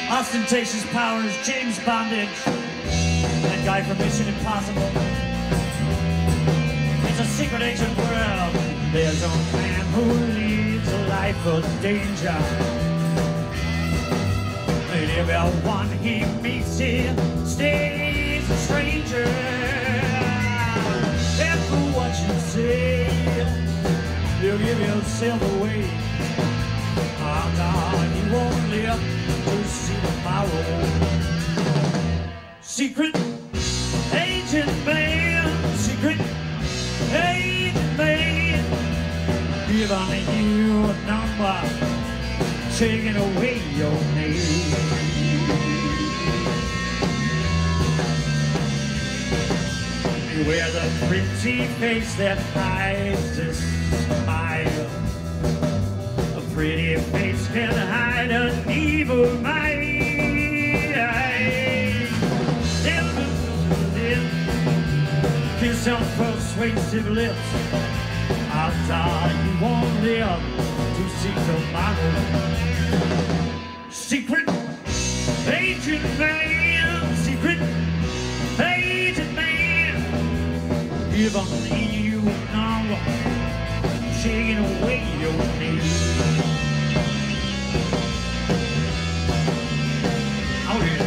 Ostentatious powers, James Bondage, that guy from Mission Impossible. It's a secret agent world. There's a man who leads a life of danger. And everyone he meets here stays a stranger. Careful what you say, you'll give yourself away. Oh God, you won't live to see tomorrow. Secret agent man, secret agent man, giving you a number, taking away your name. You wear the pretty face that hides a smile. A pretty face can hide an evil mind. Kiss on persuasive lips. After you won't live to see tomorrow. Secret agent man, secret agent man, giving you a number, taking away your name. Oh yeah.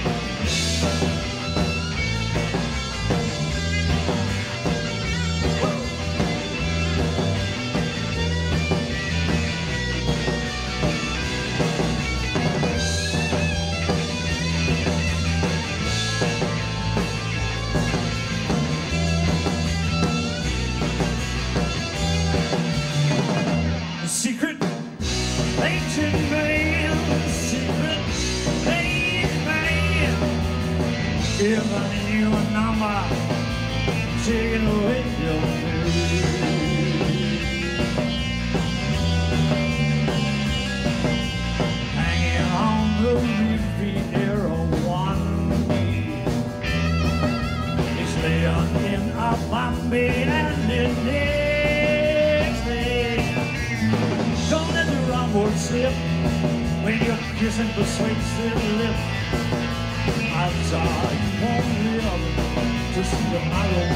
Secret agent man, secret agent man, giving you a number, taking away your name. Hanging on the Riviera one knee, it's laying in a Bombay and in next day. Don't let the wrong word slip when you're kissing persuasive lips. Odds are you won't live to see tomorrow.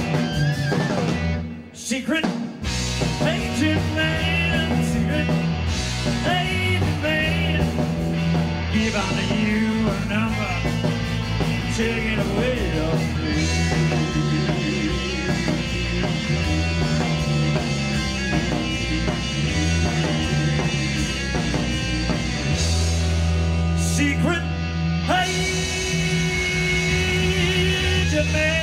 Secret agent man, secret agent man, giving you a number, taking away your name. Secret agent man.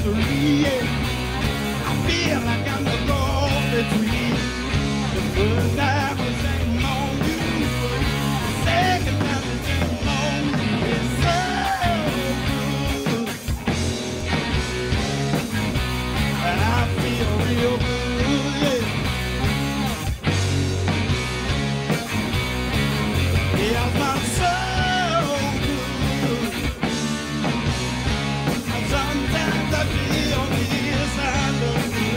mystery. Yeah. I feel like I'm the wrong between the first time the same on you, the second time the same on you. It's so good. And I feel real good. Yeah. Yeah, my soul good. Sometimes I feel this, I love you.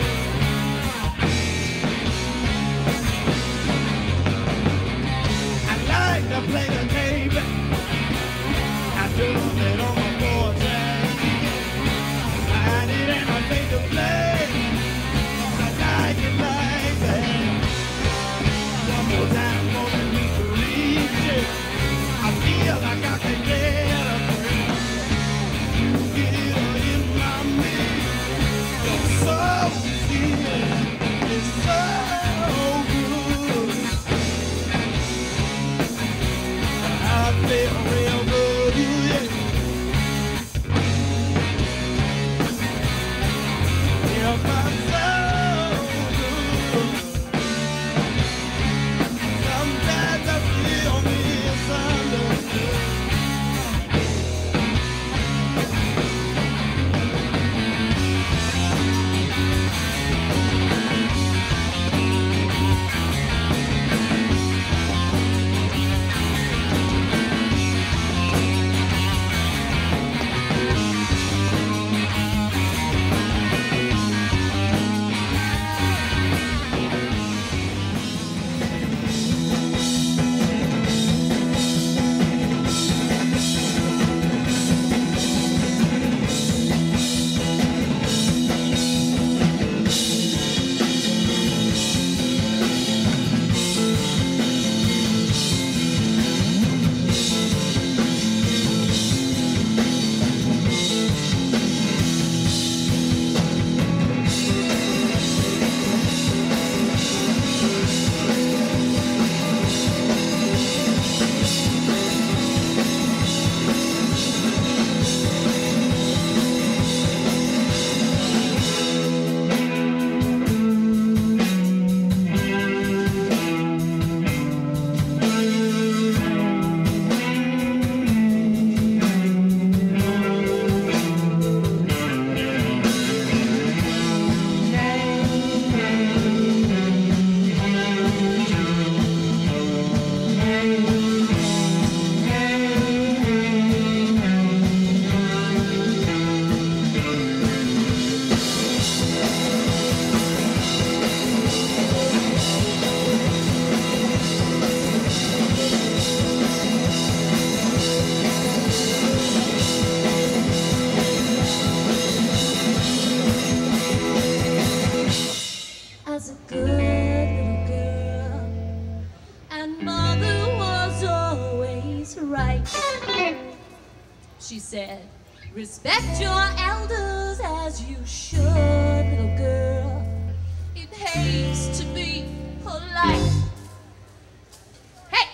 I like to play the game. I do it on my forte. I need anything to play. I like it like that. One more time for the mystery. I feel like I can get a break. Get it in my mix. It's so good. It's so good. I feel real good. Yeah. Yeah, my soul good. Sometimes I feel misunderstood. As a good little girl, and mother was always right. She said, respect your elders as you should, little girl. It pays to be polite. Hey!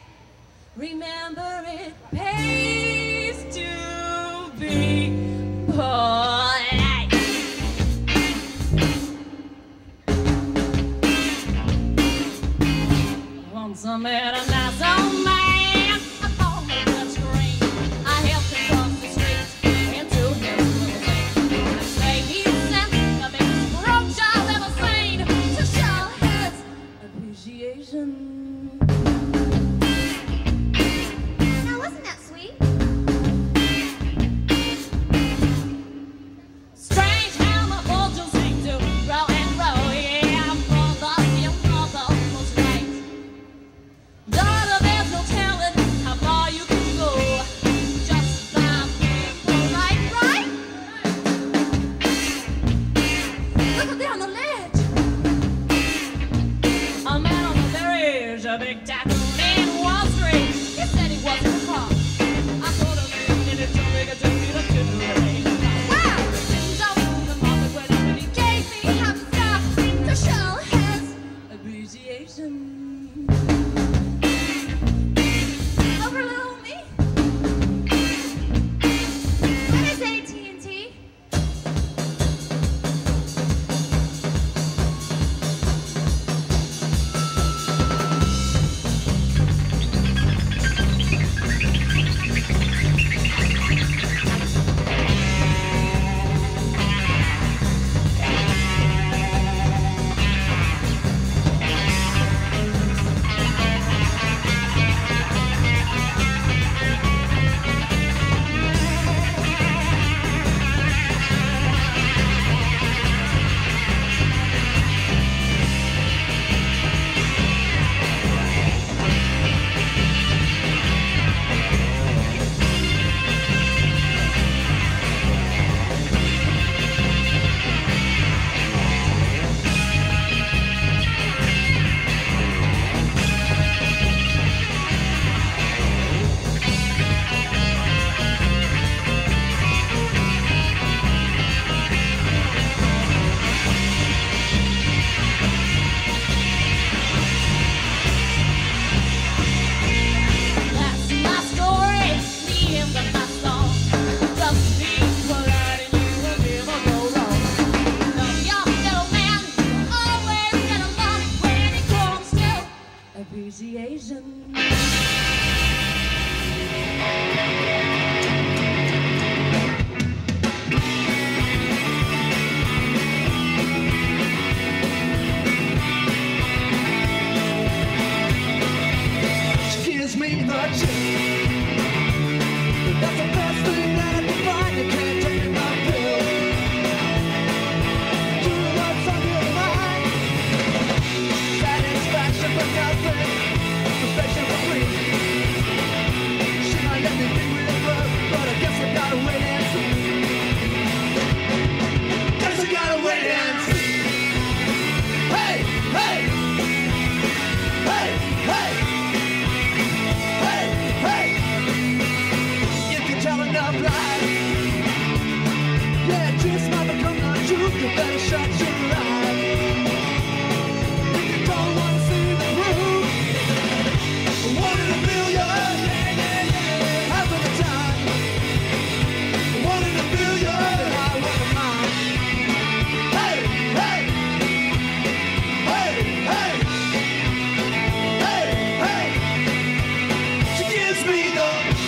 Remember, it pays to be polite. Once I met a nice old man, I called him touchscreen. I helped him cross the street into his limousine. I say he sent the biggest brooch I've ever seen to show his appreciation. Now wasn't that sweet? me the chill. That's the best thing that I can find. You can't take my pill. True love's on your mind. Satisfaction for nothing. Perfection for free. She might let me be with her, but I guess I gotta wait and see. Guess I gotta wait and see. Hey, hey, hey, hey, hey, hey. If you tell enough lies, yeah, dreams might become the truth. You better shut your eyes. If you don't want to see the proof, 1 in a million, half of the time. 1 in a million, I want a mine. Hey, hey, hey, hey, hey, hey. She gives me the.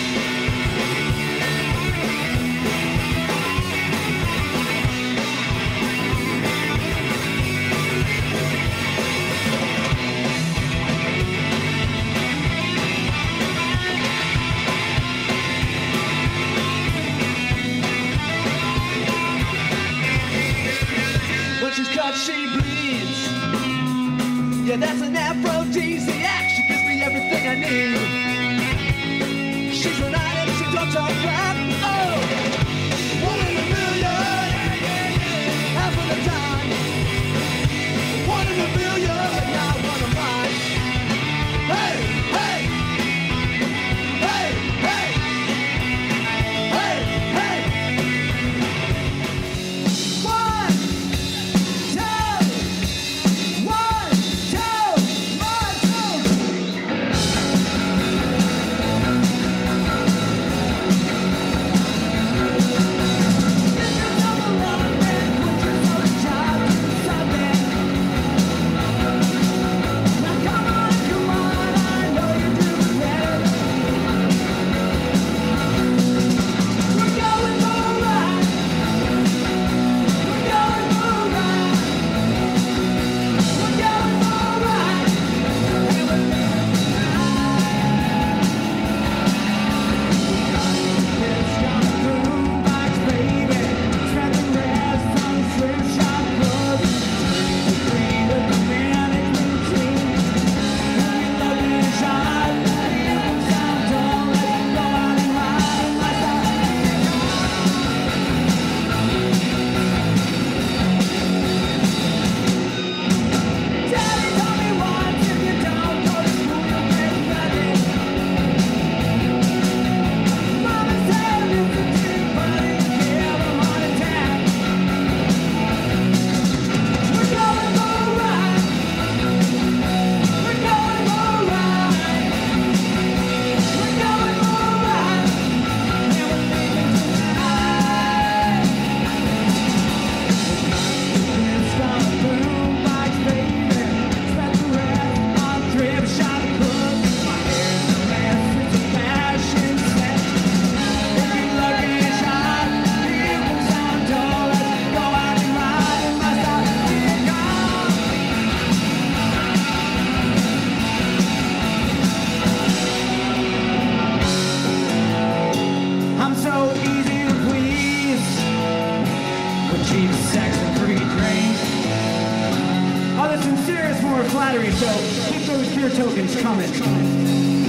When she's cut, she bleeds. Yeah, that's an aphrodisiac. She gives me everything I need. She's an addict, she don't talk back. Oh, 1 in a million, half of the time. 1 in a million, but not one of mine. Hey, hey, hey, hey, hey, hey. 1, 2, 1, 2, flattery, so keep those beer tokens coming.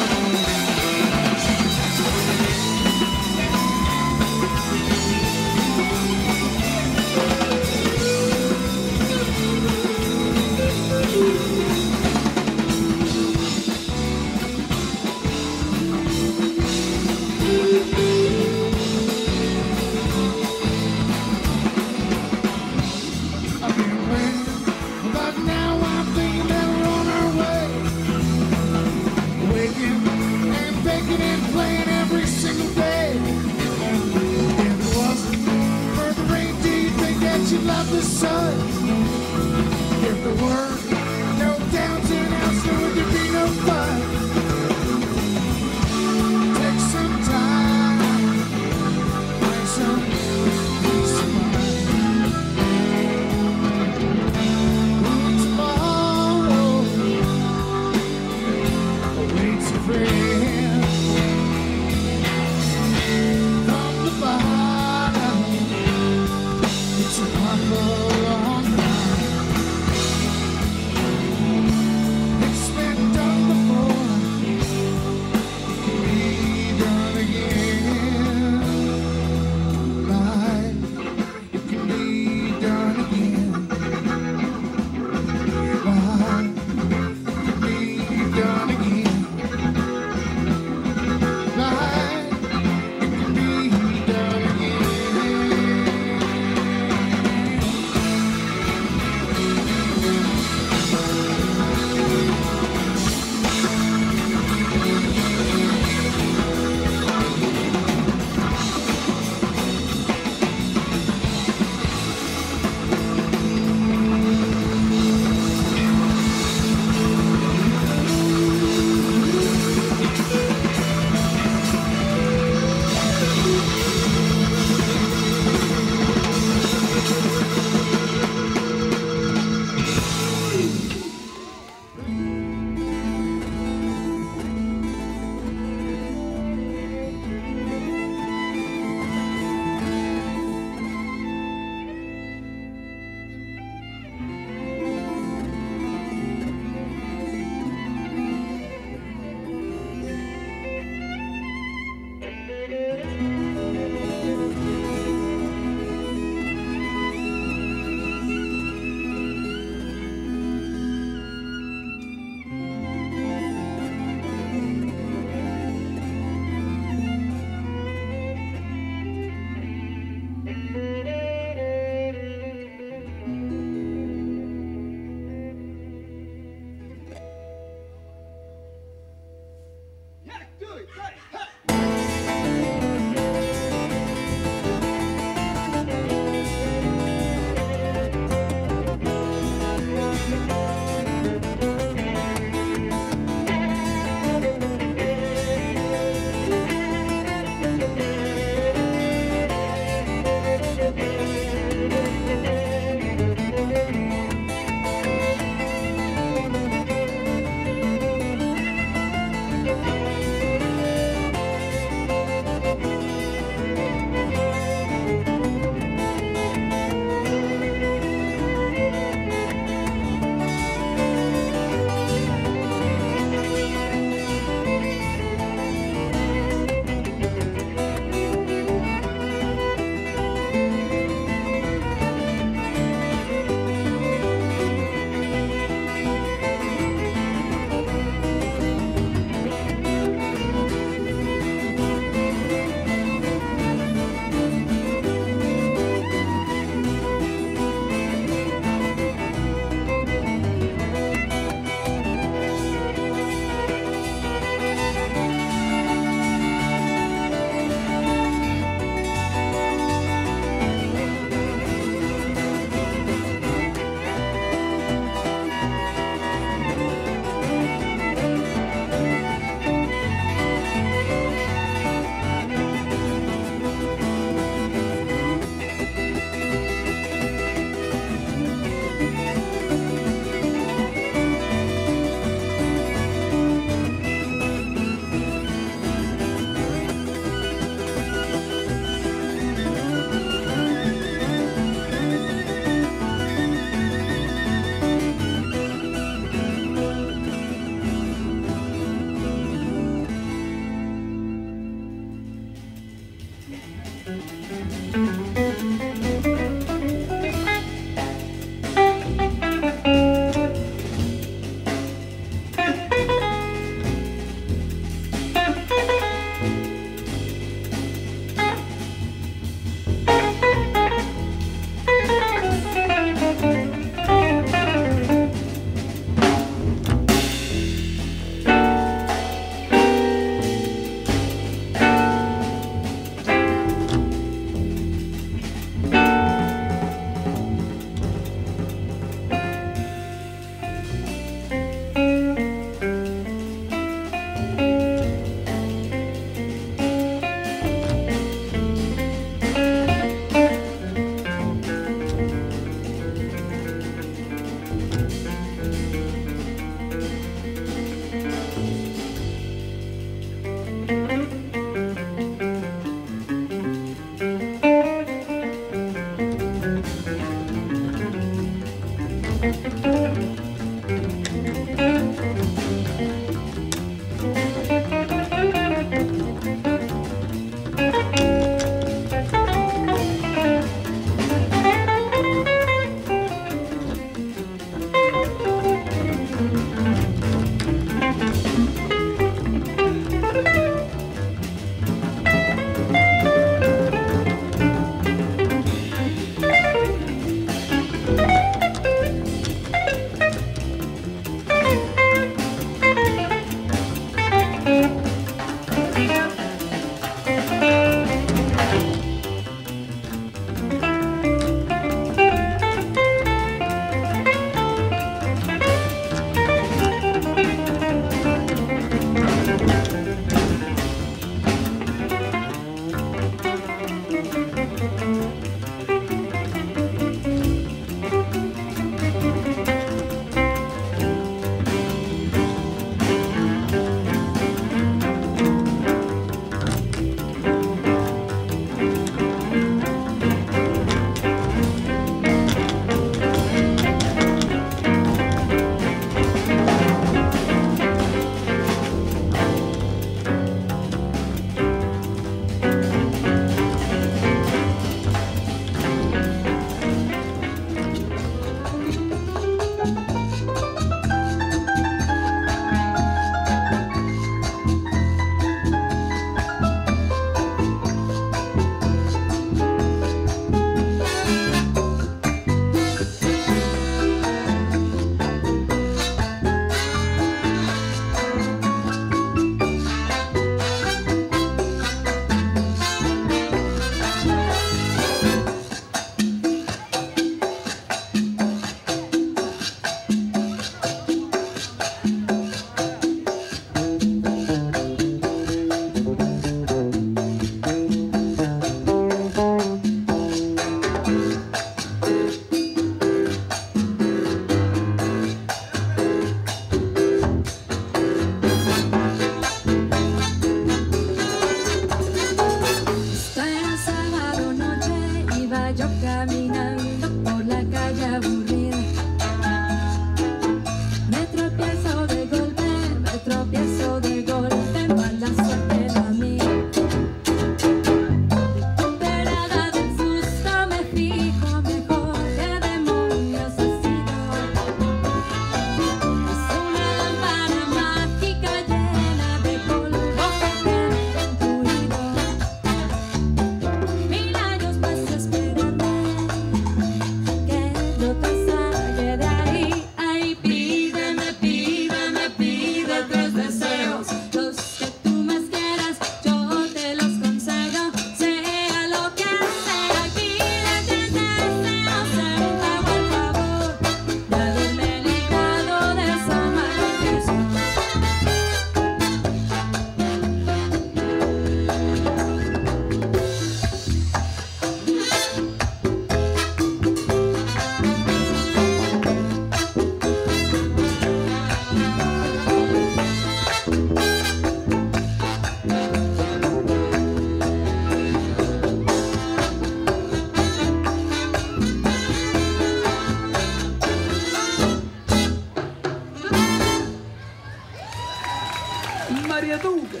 Maria Duca.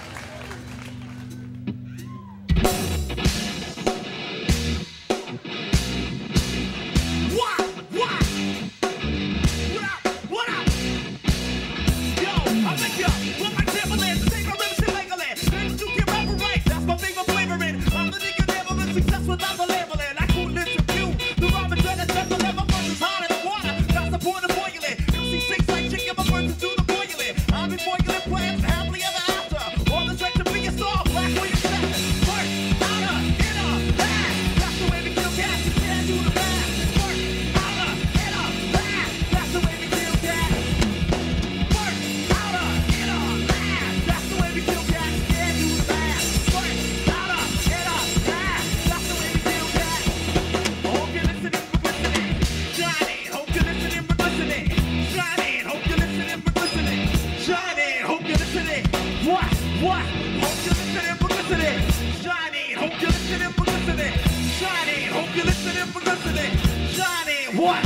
Without the labeling, I couldn't interview the Robin Dread and the level versus hot in the water. That's the point of boiling. MC6 like chicken, my verses do the boiling. I've been boiling plans happily ever after. All the strength to be a star, black where you step. First, outer, inner, back. That's the way we kill cats. You can't do the back. First, outer, inner, back. That's the way we kill cats. First, outer, inner, back. That's the way we kill cats. You can't do the back. First, outer, inner, back. That's the way we kill cats. Hope you're listening for listening. Shining, hope you're listening for listening. Shining, hope you're listening for listening. Shining, hope you're listening. What? Hope you're listening for listening. Shining, hope you're listening for listening. Shining, hope you're listening for listening. Shining, what?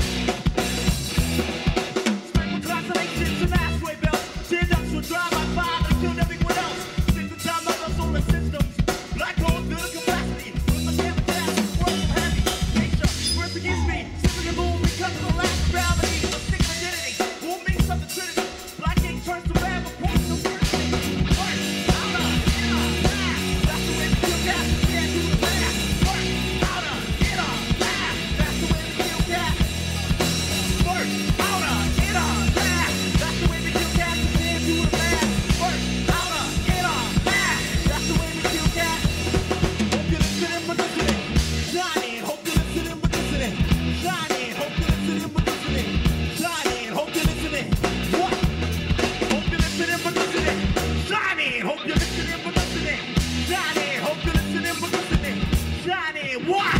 Spring constellations and asteroid belts. Teardrops will drive by fire and kill everyone else. Think the time of the solar systems. Black holes build a capacity. With my camera down, world of heavy. Nature works against me. Slipping and boom because of the lack of gravity. A stick of identity. Won't mean something trinity. Black ink turns to red, but points to certainty. First, outer, inner, back. That's the way we kill cats. You can't do the back. First, outer, inner, back. That's the way we kill cats. First, outer, inner, back. That's the way we kill cats. You can't do the back. First, outer, inner, back. That's the way we kill cats. Hope you're listening for listening. Shining, hope you're listening for listening. Shining, hope you're listening for listening. Shining, hope you're listening. What? Hope you're listening for listening. Shining, hope you're listening for listening. Shining, hope you're listening for listening. Shining, what?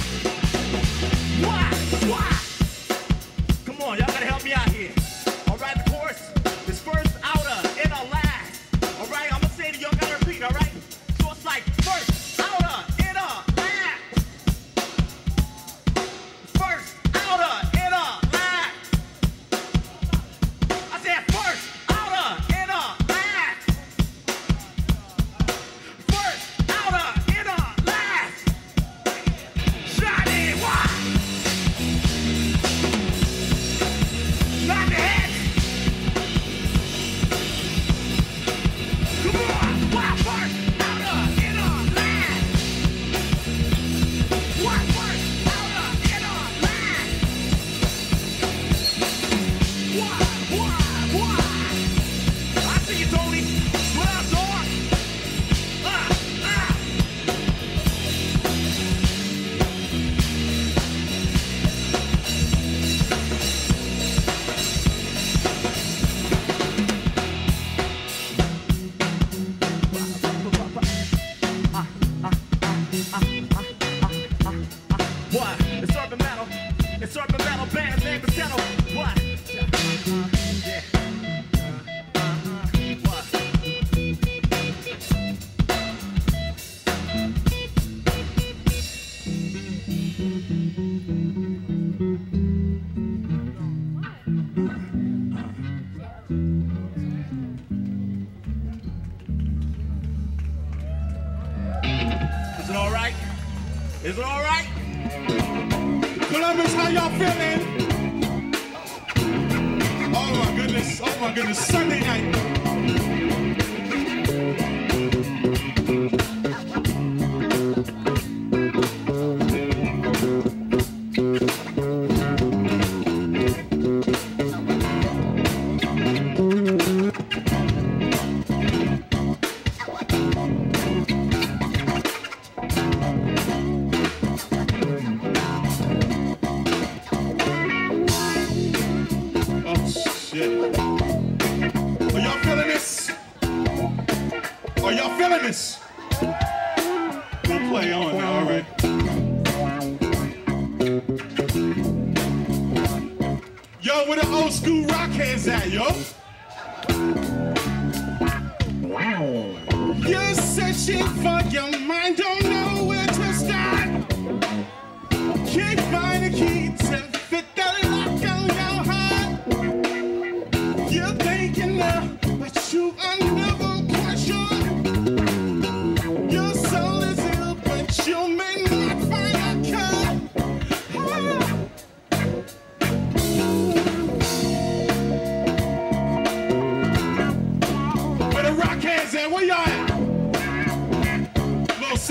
Come on, y'all gotta help me out here. All right, the chorus is first, outer, inner, last. All right, I'm gonna say it, y'all gotta repeat, all right? So it's like first, outer, inner, last. First, outer, inner, last. I said first, outer, inner, last. First, outer, inner, last. Shining, what? Not the head. Come on, what? First, outer, inner, last. What? First, outer, inner, last. What? I see you, Tony. What up, dog? What? It's urban metal, band's name is Ghetto. What? Yeah. What? Is it all right? Is it all right? Columbus, how y'all feeling? Oh my goodness, Sunday night. Are y'all feeling this? Are y'all feeling this? We'll play on now, all right? Yo, where the old school rock hands at, yo? You're searching for your mind, don't know where to start. Can't find a key to fit the lock on your heart. You're thinking now, but you are never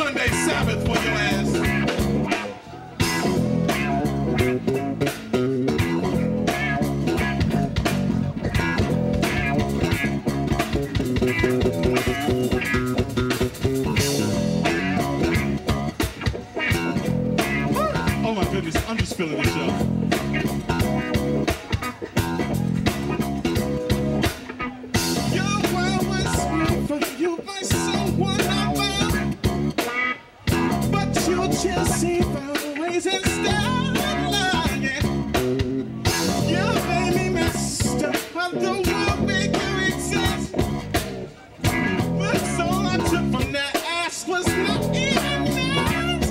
Sunday Sabbath for your ass. Oh my goodness, I'm just feeling this show. Your world was made for you by someone I found, but you just see found ways instead of lying. You made me master of the world where you exist, but all I took from that ass was no even nice.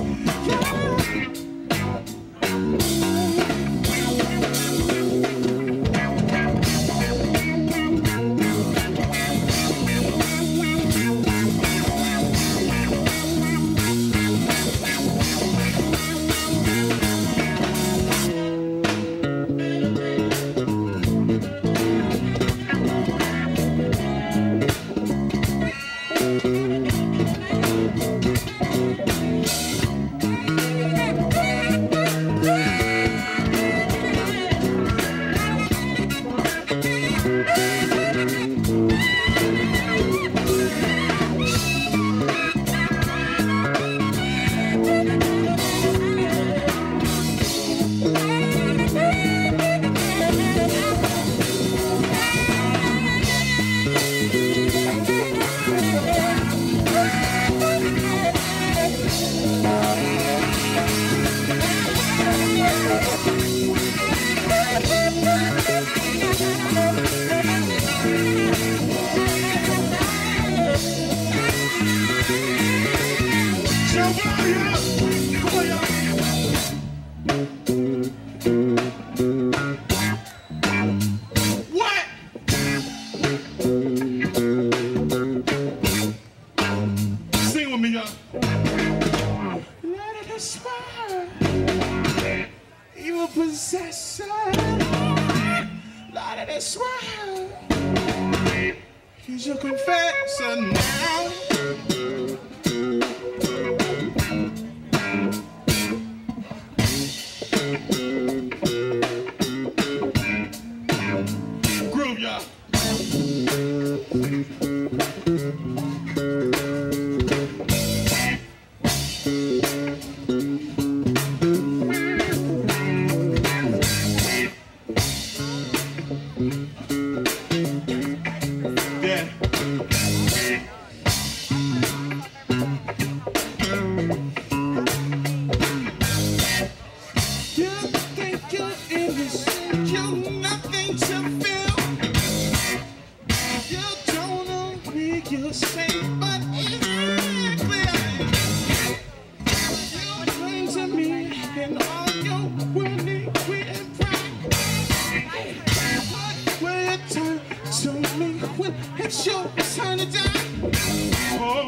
What? Sing with me, y'all. Let it aspire. You a possessor. Let it aspire. He's your confessor now. Groove, y'all. Yeah. You think you're innocent, you're nothing to feel. You don't know me, you say, but it's clear. You bring to me in all your worldly greed and pride. What will you turn to me when it's your turn to die? Oh.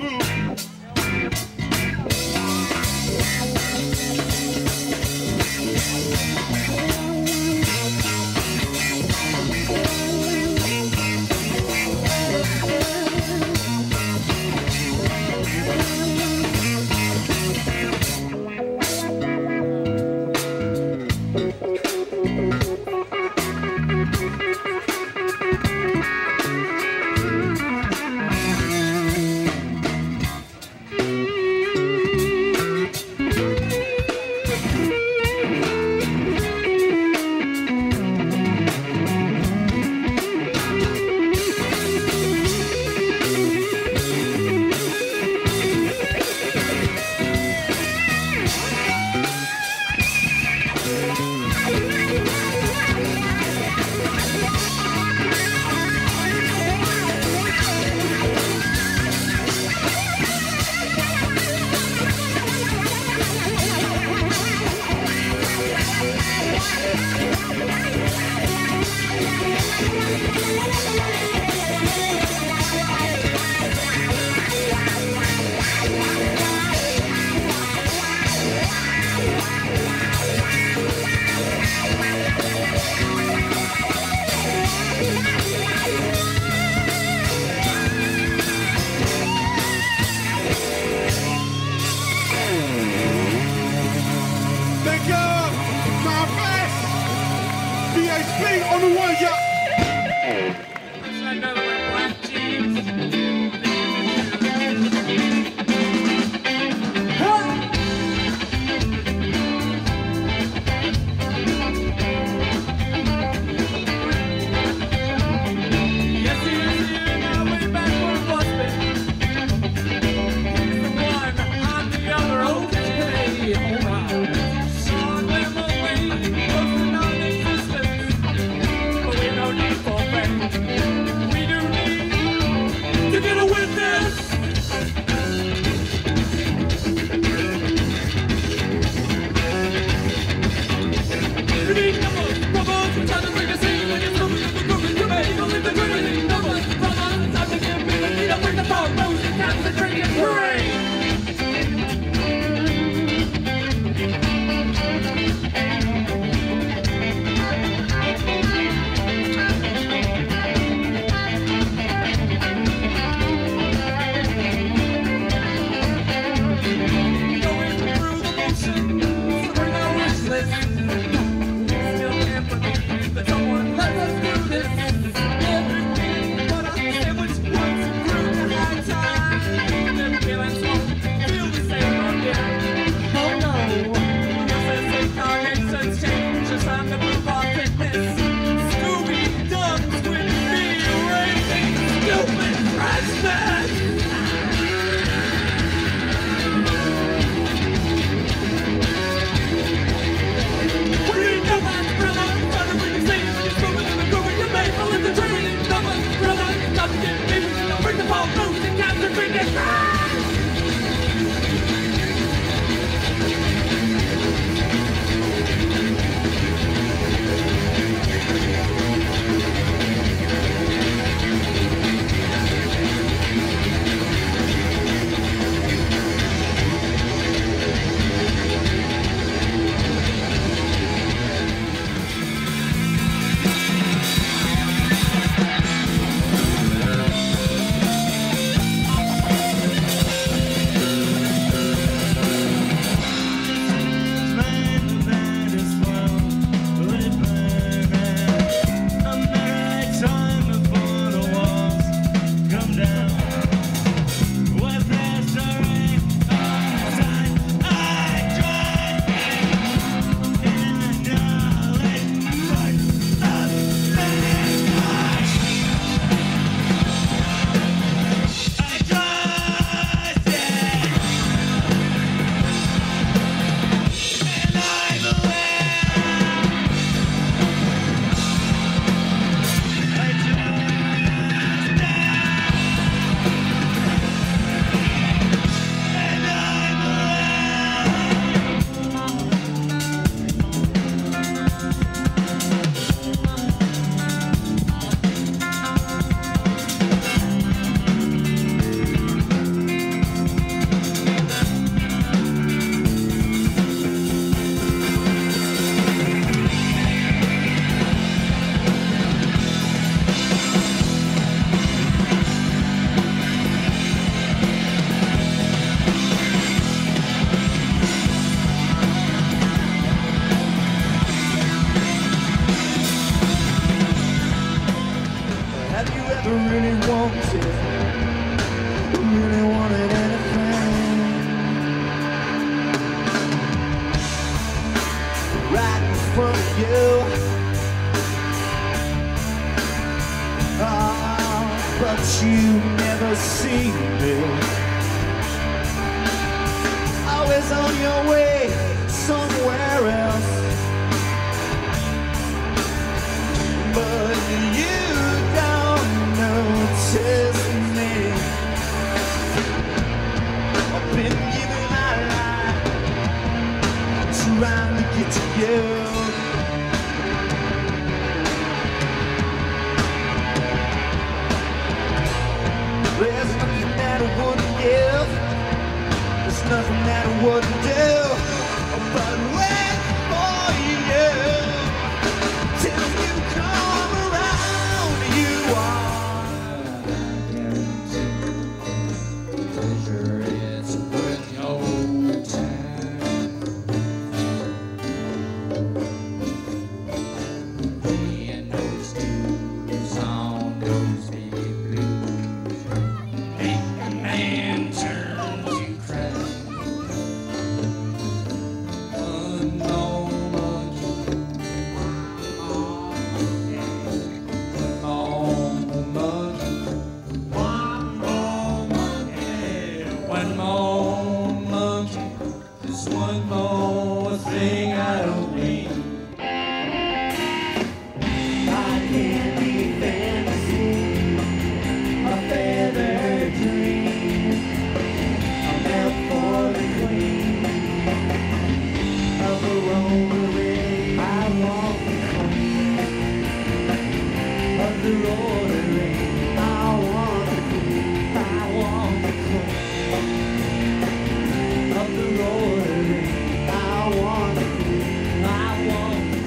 really wanted anything. Right in front of you. But you never see me. Always on your way somewhere else. But you don't notice me. I've been giving my life trying to get to you. There's nothing that I wouldn't give. There's nothing that I wouldn't do. But wait for you till you come around. You are pleasure is worth your time. Playing those tunes on those big blues. Make a man turn to cry. One moment, one moment, just one more thing I don't need. I can't be fantasy, a feathered dream. I'm out for the queen of the rotary. I want the queen of the rotary. I want the queen. I want the queen of the rotary. I want the queen. I want the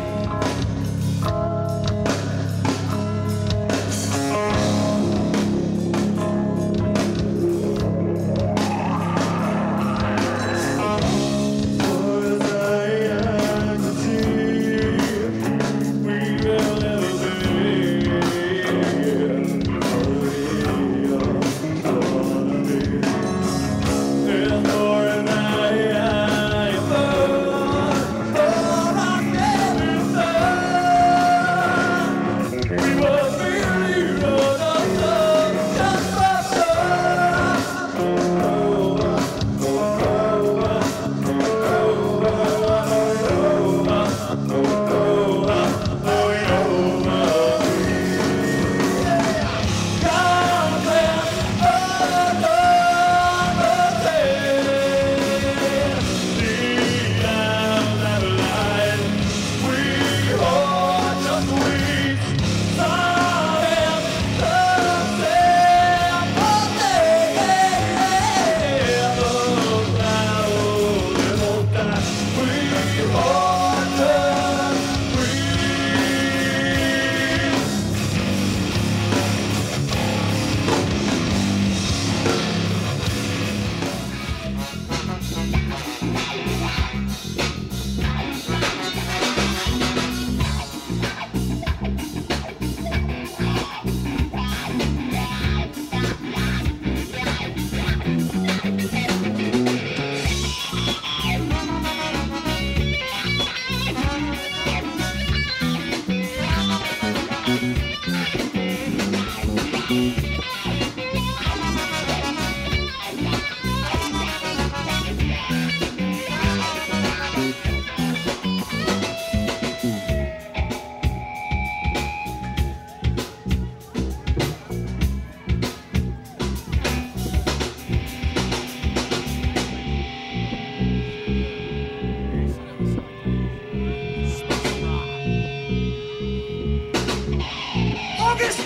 August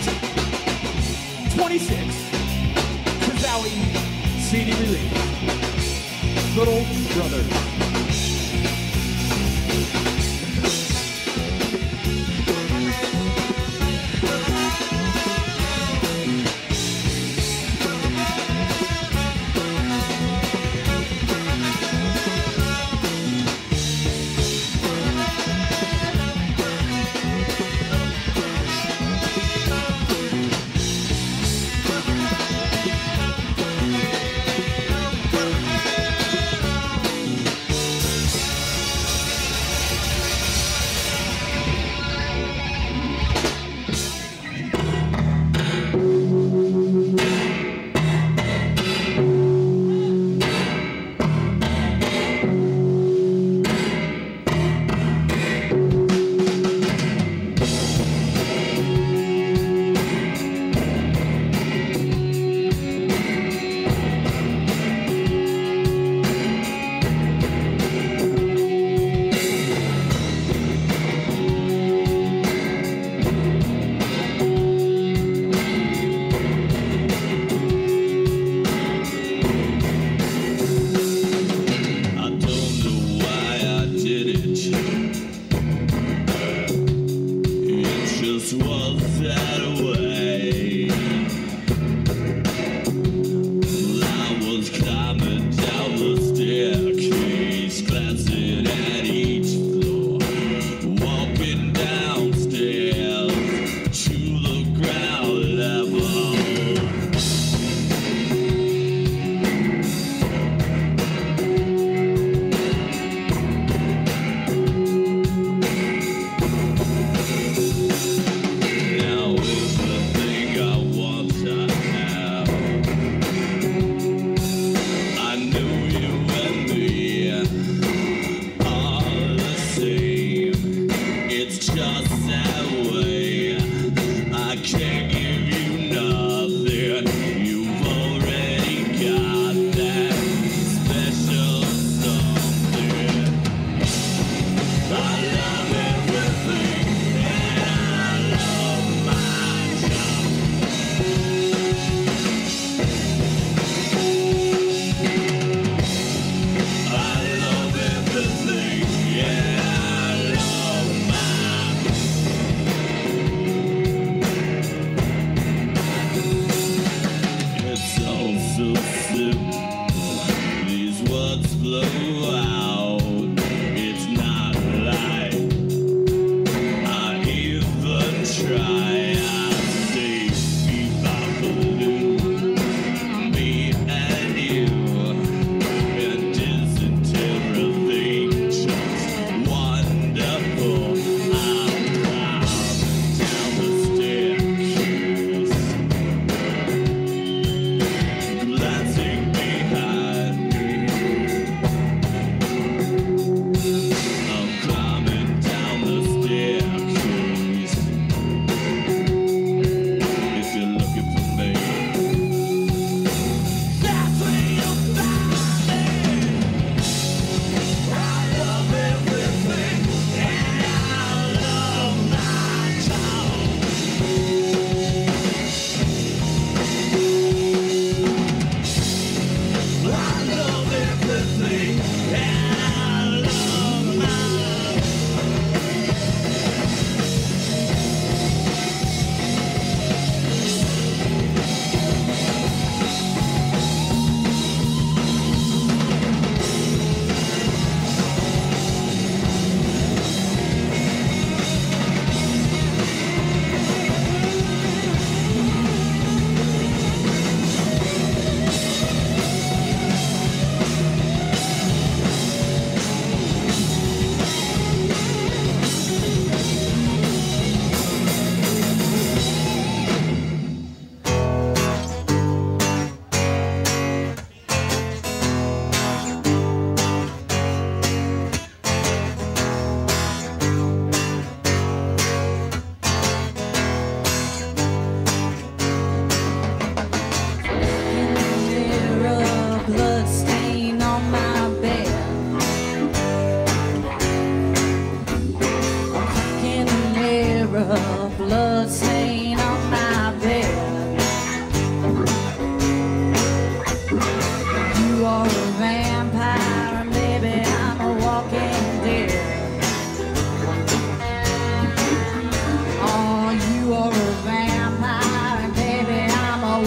26th, Kazowie CD release. Little Brother.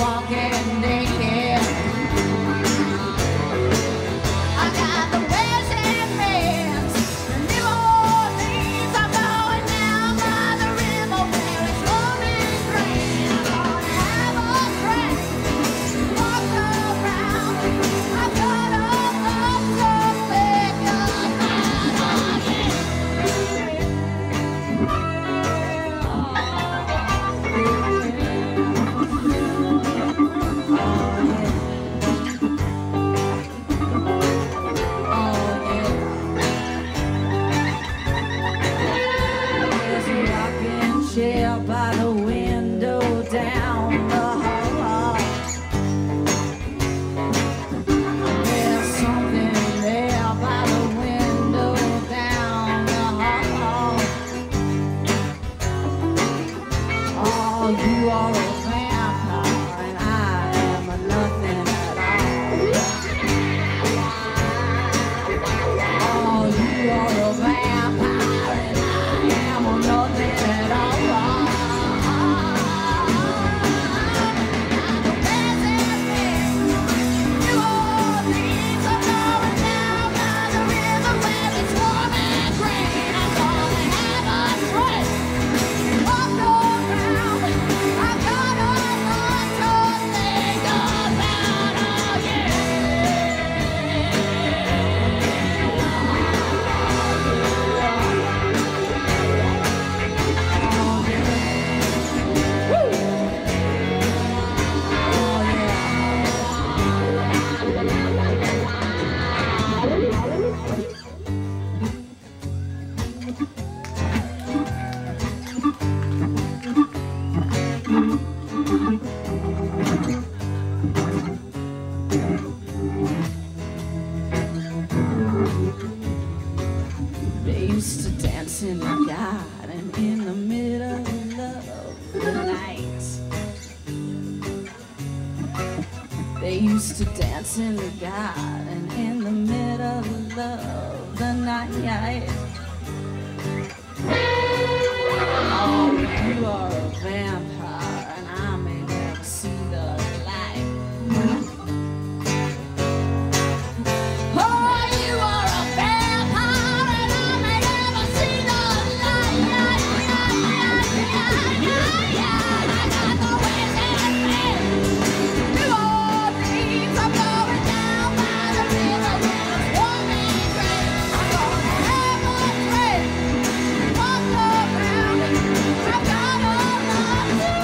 walking naked. I got the West End bands, the New Orleans. I'm going down by the river where it's warm and green. I'm gonna have a drink, walk around. I've got a lot to think about again. Chair by the window down the hall. There's something there by the window down the hall. Oh, you are a vampire and I am a nothing at all. Oh, you are a vampire and I am a nothing at all. They used to dance in the garden in the middle of the night. They used to dance in the garden in the middle of the night. Oh, you are a vampire and I may never see the light. Oh, you are a vampire and I may never see the light. I got the West End band, New Orleans. I'm going down by the river where it's warm and gray. I'm gonna have a drink, walk around. I've got a lot to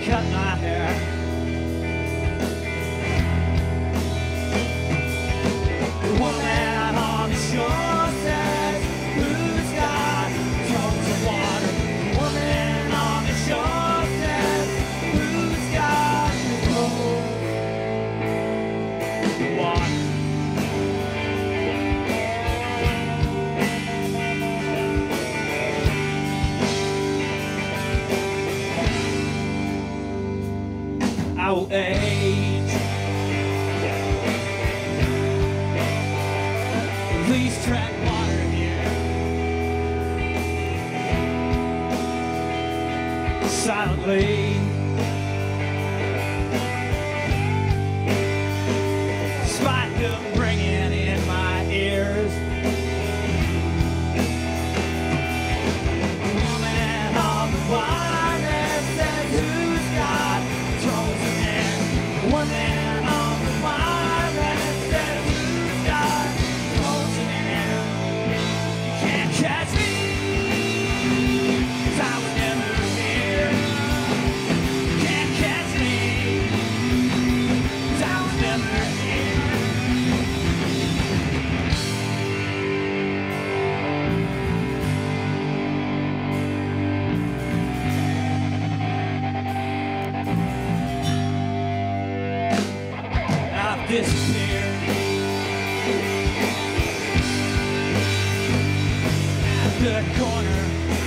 cut my hair. The woman on the shore says, who's got tons of water? The woman on the shore says, who's got cold water? I will age. Please tread water here. Silently. Despite them ringing in my ears. Woman on the wire says, who's got frozen hair? One man on the wire says, who's got frozen hair? You can't catch me, 'cause I was never here. You can't catch me, 'cause I was never here. I've disappeared at the corner.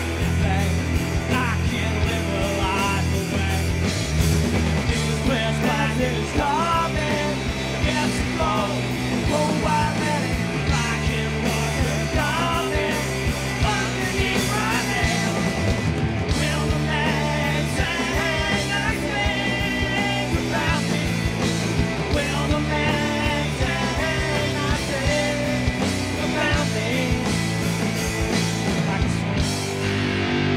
I can't live a life away. It was best like it was coming against the flow. Oh, white man, I can walk the garden underneath my nail. Will the man say nice things about me? Will the man say nice things about me? I can swim.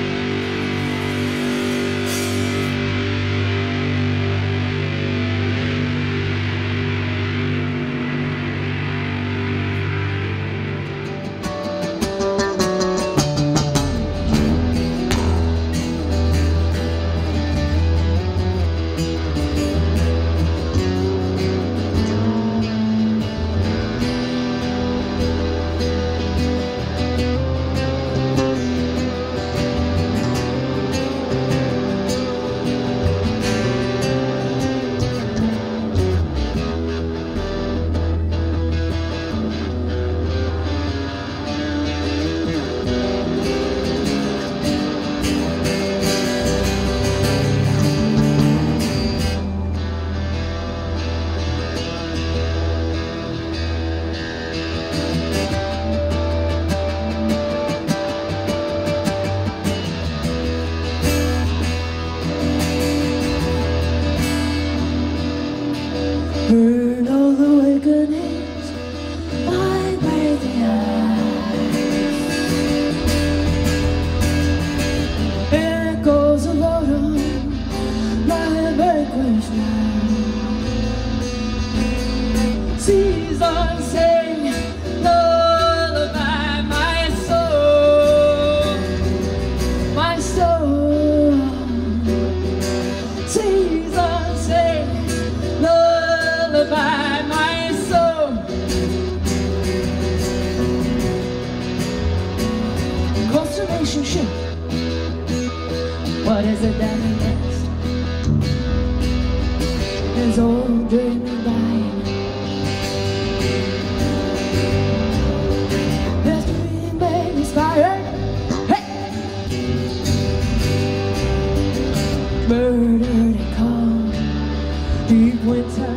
Burn all the awakenings, vibrate the eyes. Echoes of autumn, my vanquished now. Seasons sing, lullaby my soul, my soul. Seasons sing, lullaby my soul. Constellation ship, what is it that it is? Is all dreaming dying? There's dream baby inspired. Hey! Murdered and calm, deep winter.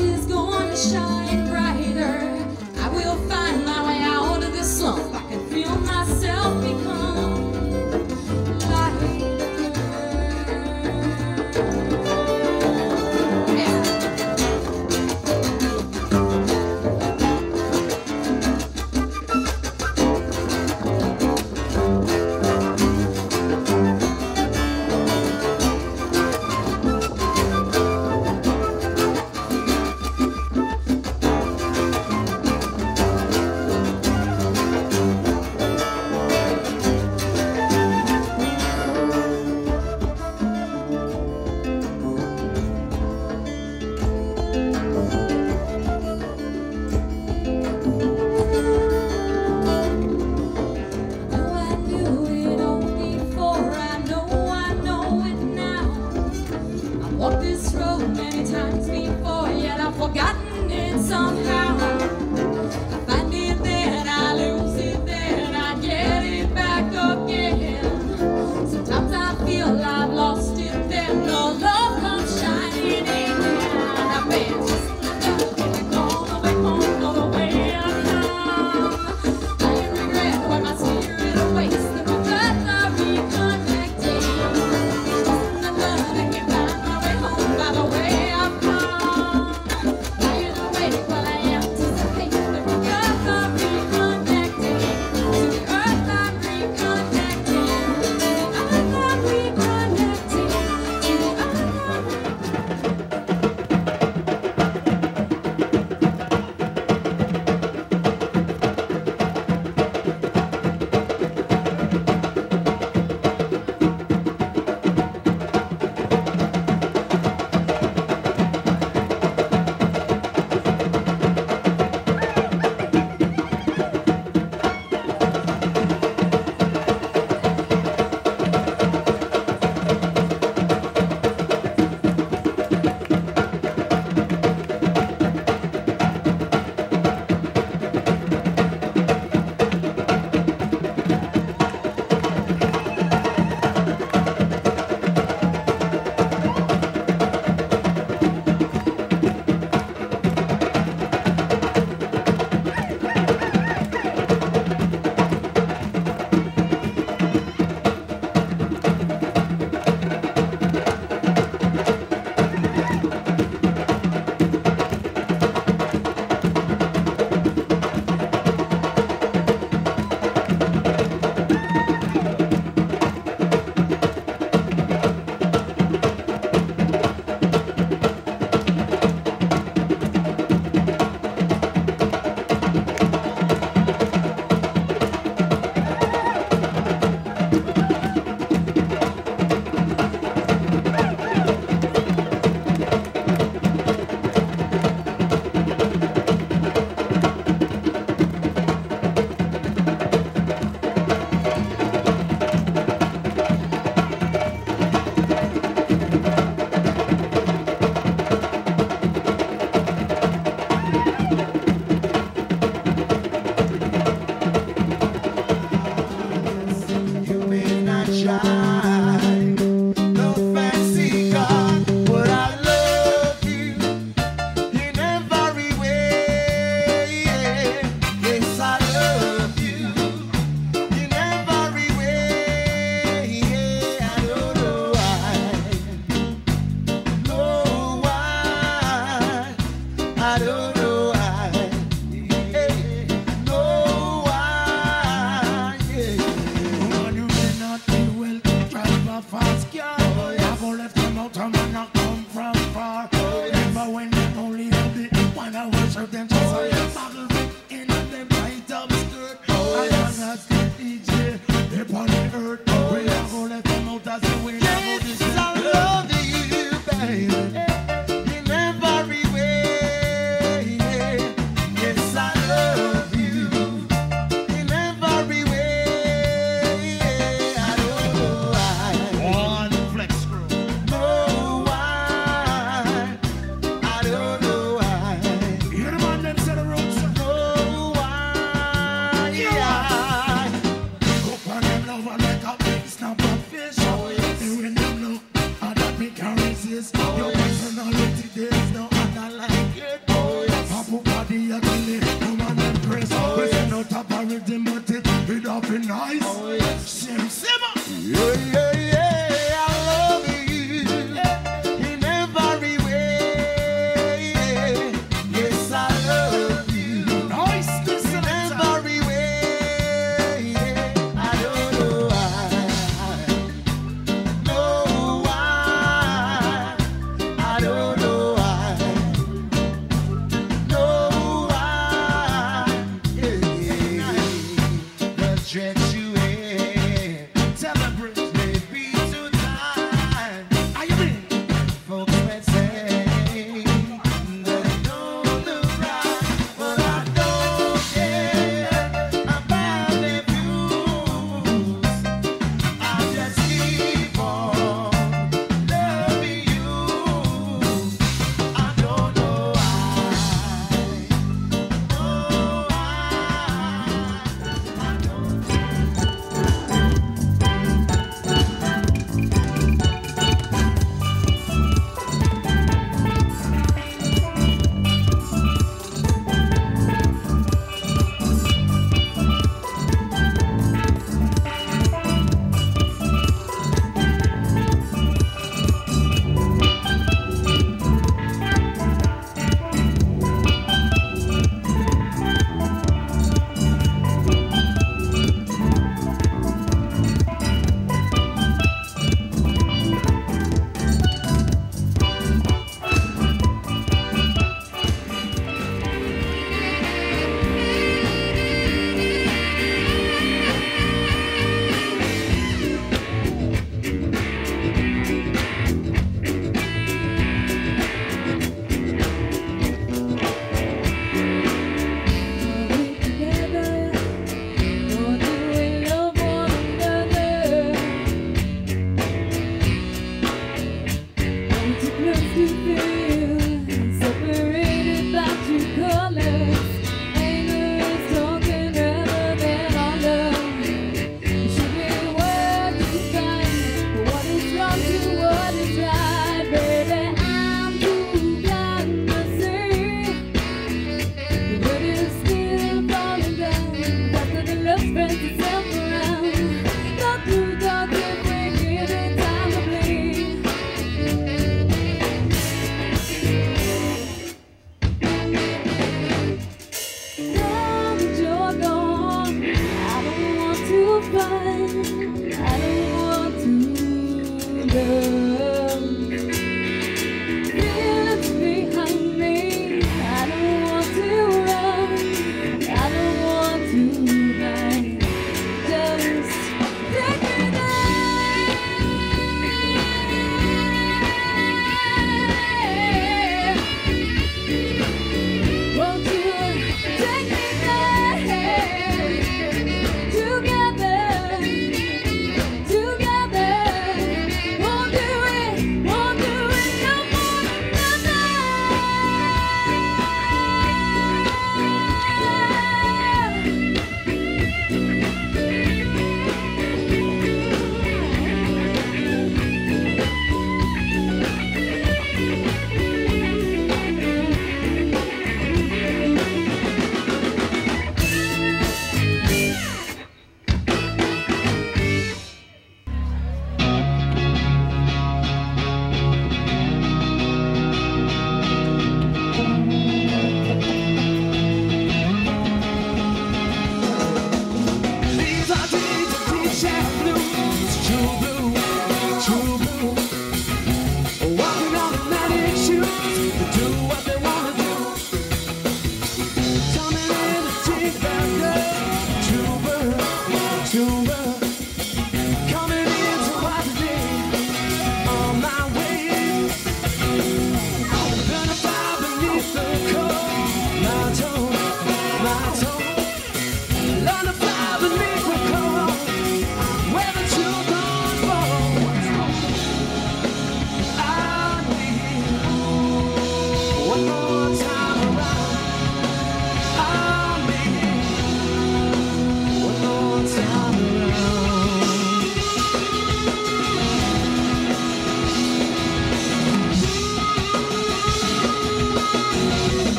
is gonna shine brighter. I will find my way out of this slump. I can feel myself become lighter. Walked this road many times before, yet I've forgotten it somehow. I find it then, I lose it then, I get it back again. Sometimes I feel I've lost it then, no love comes shining in. I've been just all the way home, all the way I've come. I regret when my spirit awakes, the regret of reconnecting. The love that can find my way home by the way I've come. Lying awake while I anticipate the regret of reconnecting. To the earth I'm reconnecting. To the earth I'm reconnecting. To the earth I'm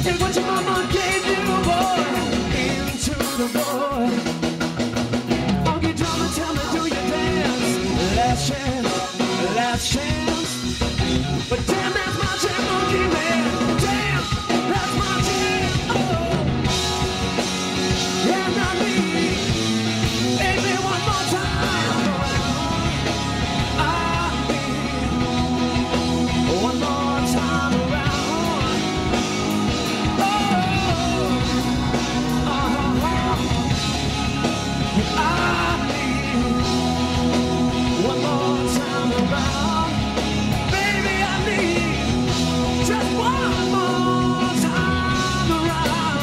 Take what your mama gave you, boy, into the void. Funky drummer, tell me, do you dance? Last chance. But damn, that's my jam, monkey man. Damn, that's my jam. Oh, and I need, baby, one more time. I need one more time around. Oh, I need one more time around. Baby, I need just one more time around.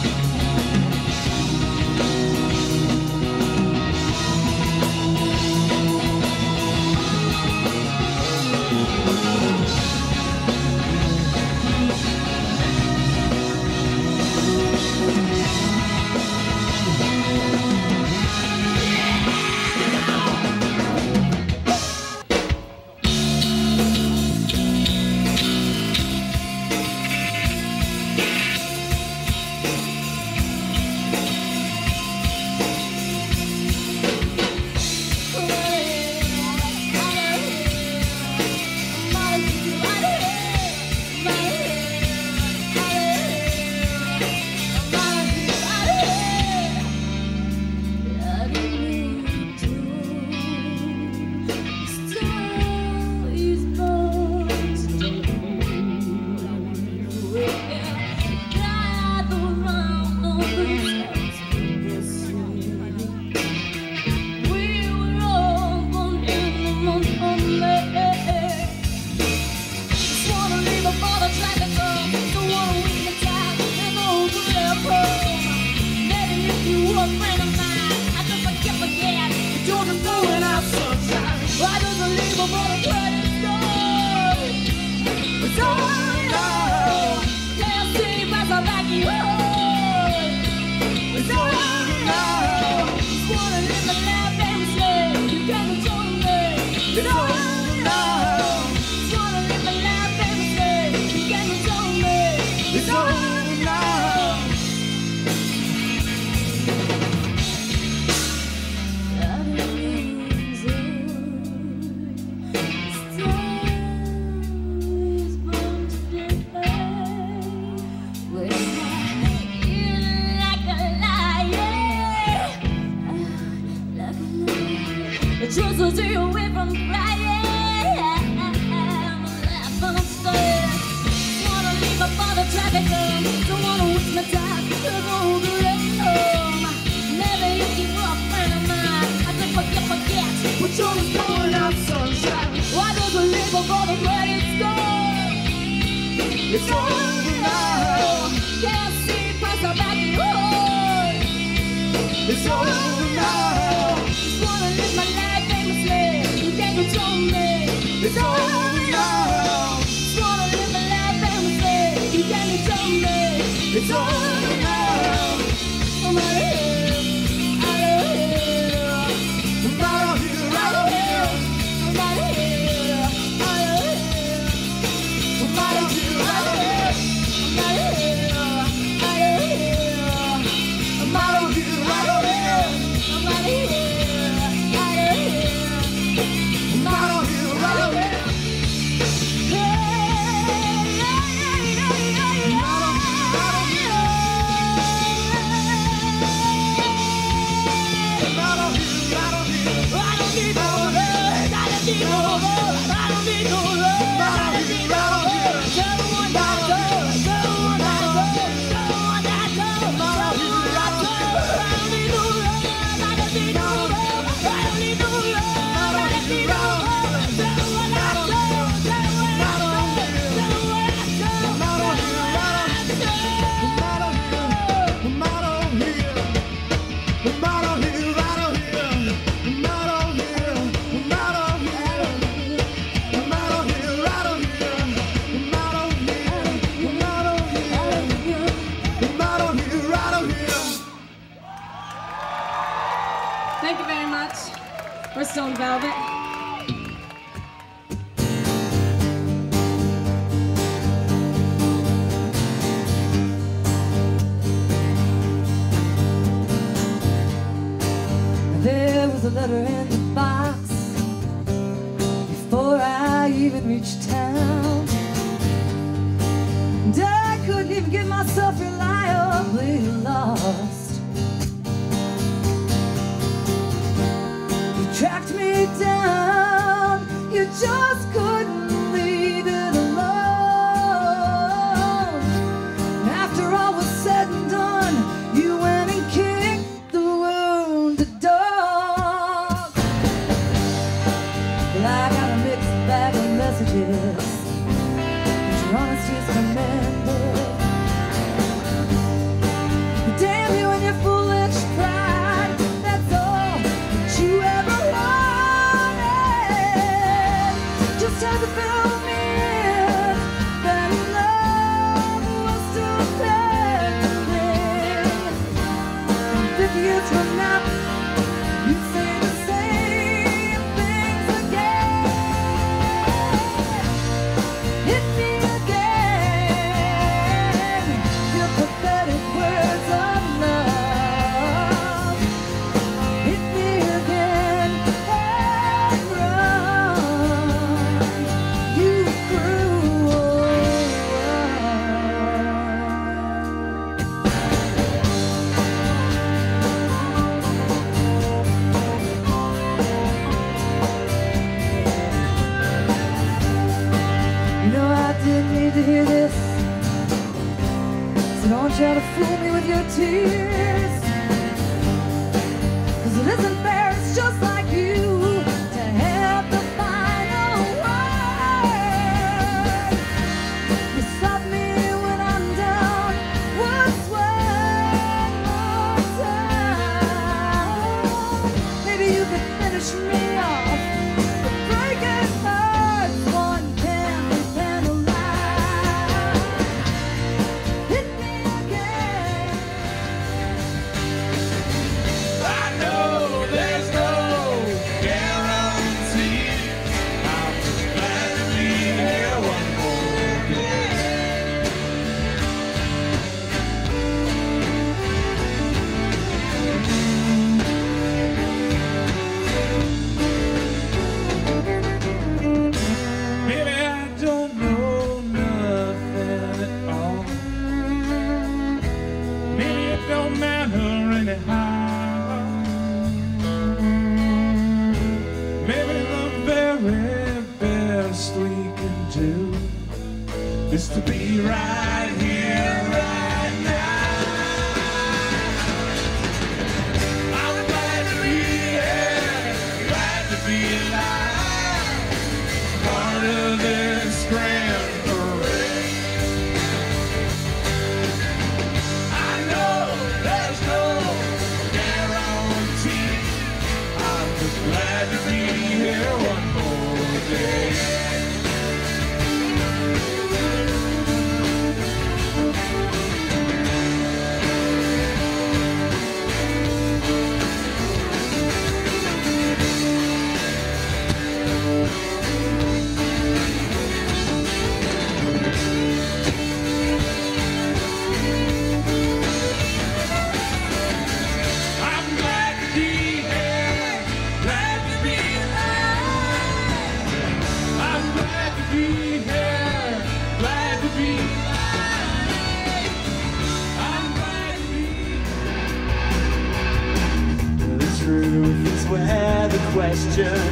Stone Velvet. was a letter in the box before I even reached town. And I couldn't even get myself reliably lost. You tracked me down, you just couldn't leave it alone. And after all was said and done, you went and kicked the wounded dog. Well, I got a mixed bag of messages, but your honesty's commended. But damn you and your foolish pride, that's all that you ever wanted. Just had to fill me in that love was still pending. And 50 years from now, you'd say the same things again. Hit me again, your pathetic words of love. Hit me again and run, you cruel one. You know I didn't need to hear this, so don't try to fool me with your tears. 'Cause it isn't fair, it's just like you to have the final word. You stop me when I'm down, once one more time. Maybe you could finish me off, but breaking hearts, one can be penalized. Hit me again. I know there's no guarantee. I'm just glad to be here one more day. Maybe I don't know nothing at all. Maybe it don't matter anyhow. Maybe the very best we can do is to be right here, right now. I'm glad to be here, glad to be alive, part of this grand parade. I know there's no guarantee. I'm just glad to be here one more day. I'm glad to be here, glad to be alive. I'm glad to be here, glad to be alive. I'm glad to be. The truth is where the question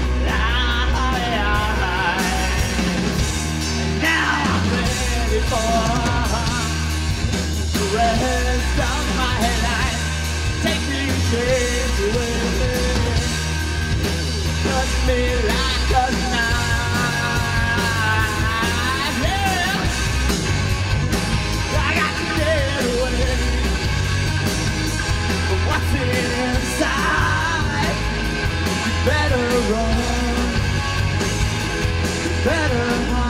lies. Now I'm ready for the rest of my life. Take me, take away, touch me like a knife. Yeah, I got to get away from what's inside. You better run, you better hide.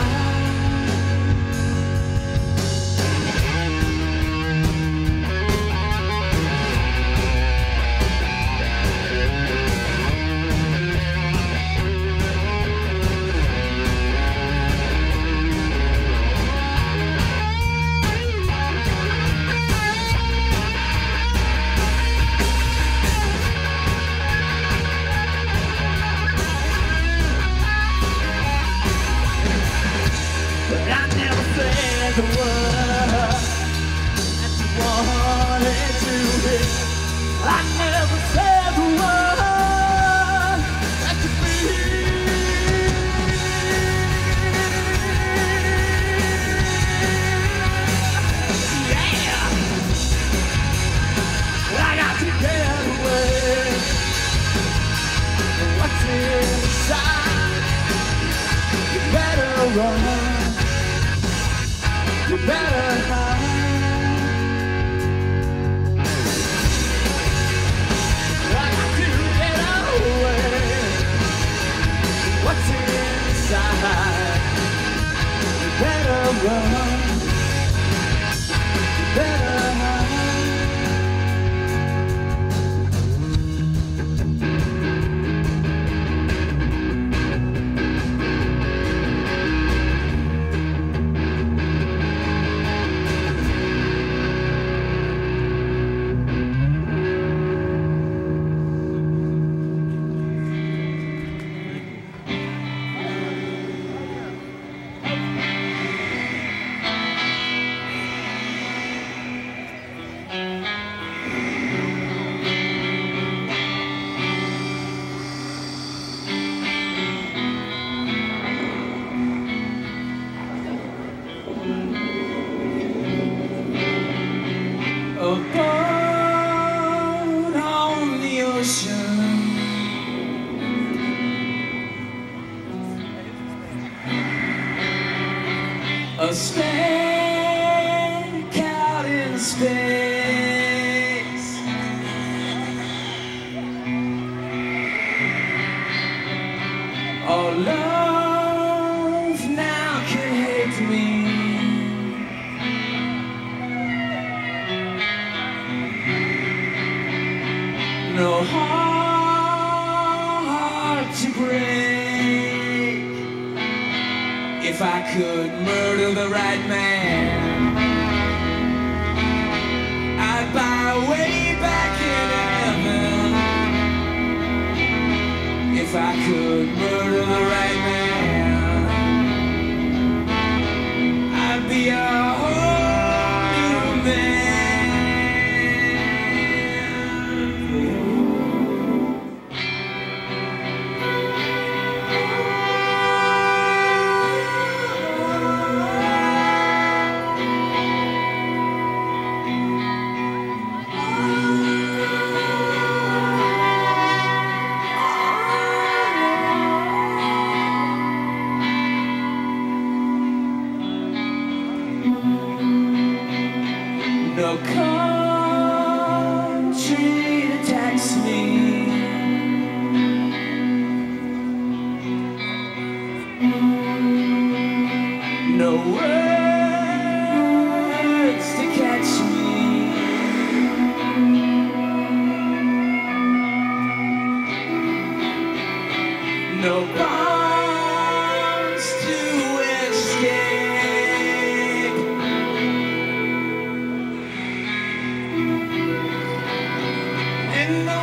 here. I never said the word that you feel. Yeah, I got to get away from what's inside. You better run. You better hide. I got to get away. What's inside? You better run. You better hide. A boat on the ocean, a speck out in space. Oh, love now can hate me. No heart to break. If I could murder the right man, I'd buy a way back in heaven. If I could murder the right man, I'd be a whole new man. No country to tax me. No words to catch me. No bonds to escape. And no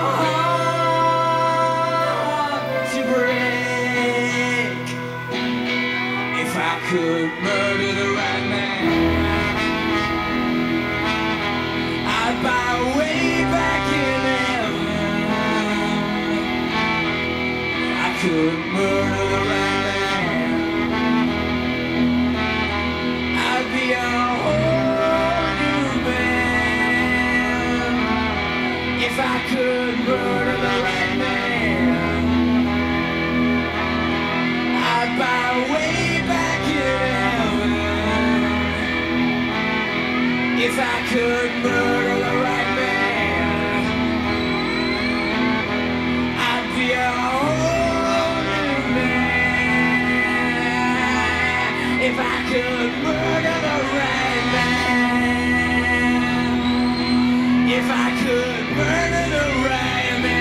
heart to break. If I could murder the right man, I'd buy a way back in heaven. I could murder the right man, I'd be a whole new man. If I could murder the right man, I'd buy a way back in heaven. If I could murder the right man, I'd be a whole new man. If I could murder the right man, if I could murder the right man.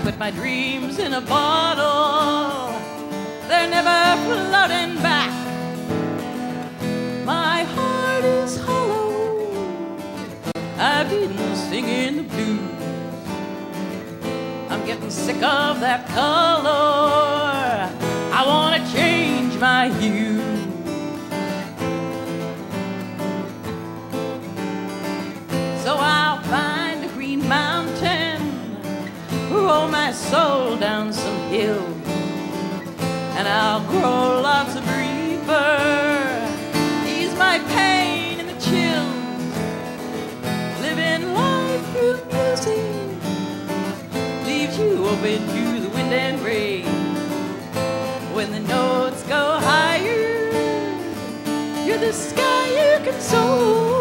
put my dreams in a bottle. They're never floating back. My heart is hollow. I've been singing the blues. I'm getting sick of that color. I want to change my hue. So I'll find a green mountain, roll my soul down some hill, and I'll grow lots of reaper, ease my pain in the chills, living life through music, leaves you open to the wind and rain. When the notes go higher, you're the sky you can soar.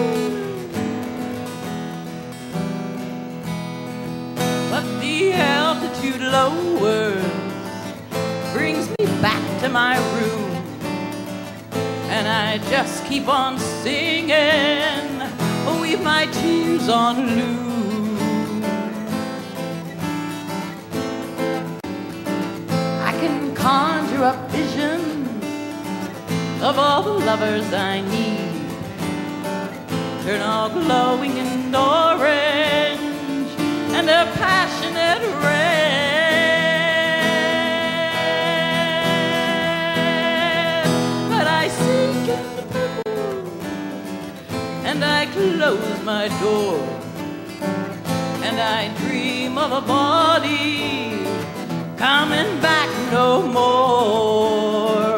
But the altitude lowers, brings me back to my room, and I just keep on singing, weave my tears on loom. I can conjure up visions of all the lovers I need, turn all glowing and orange and a passionate red. But I sink in the purple and I close my door, and I dream of a body coming back no more.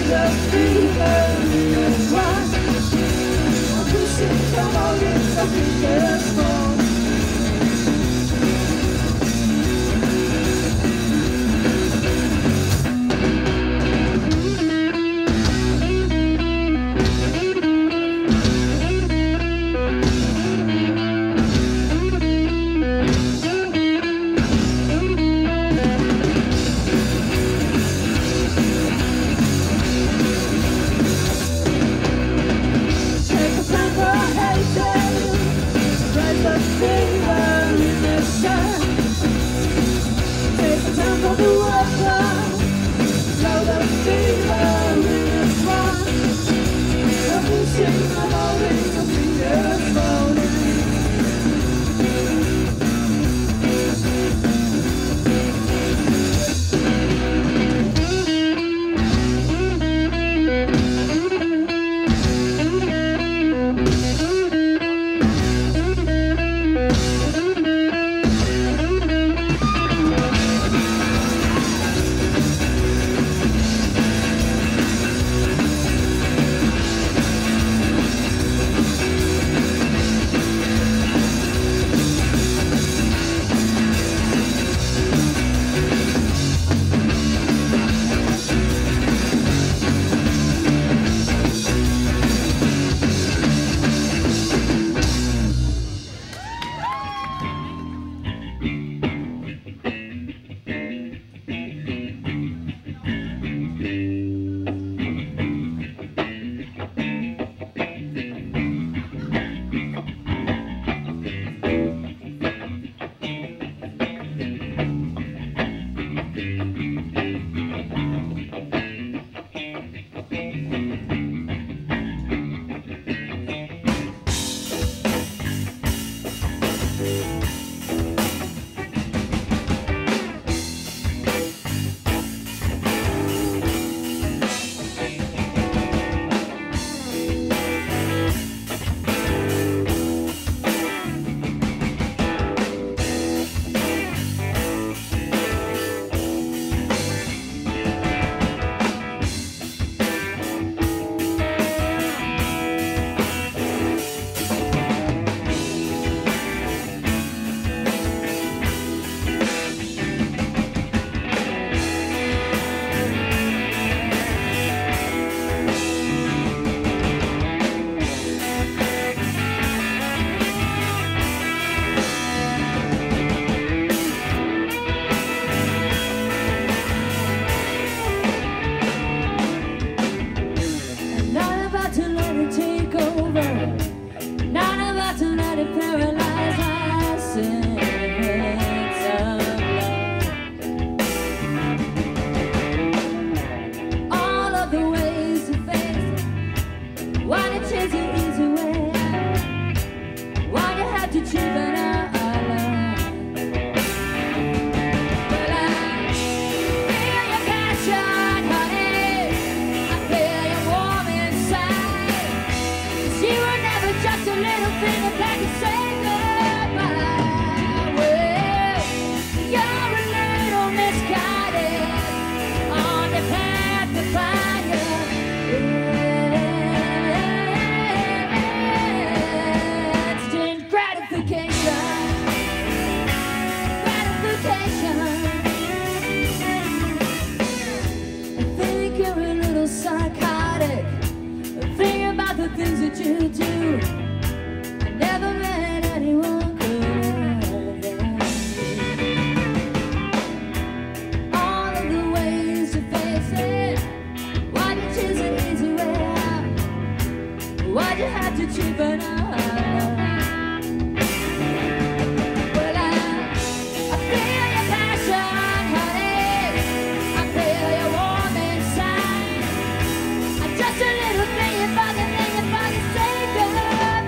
Just a little thing if I can say goodbye.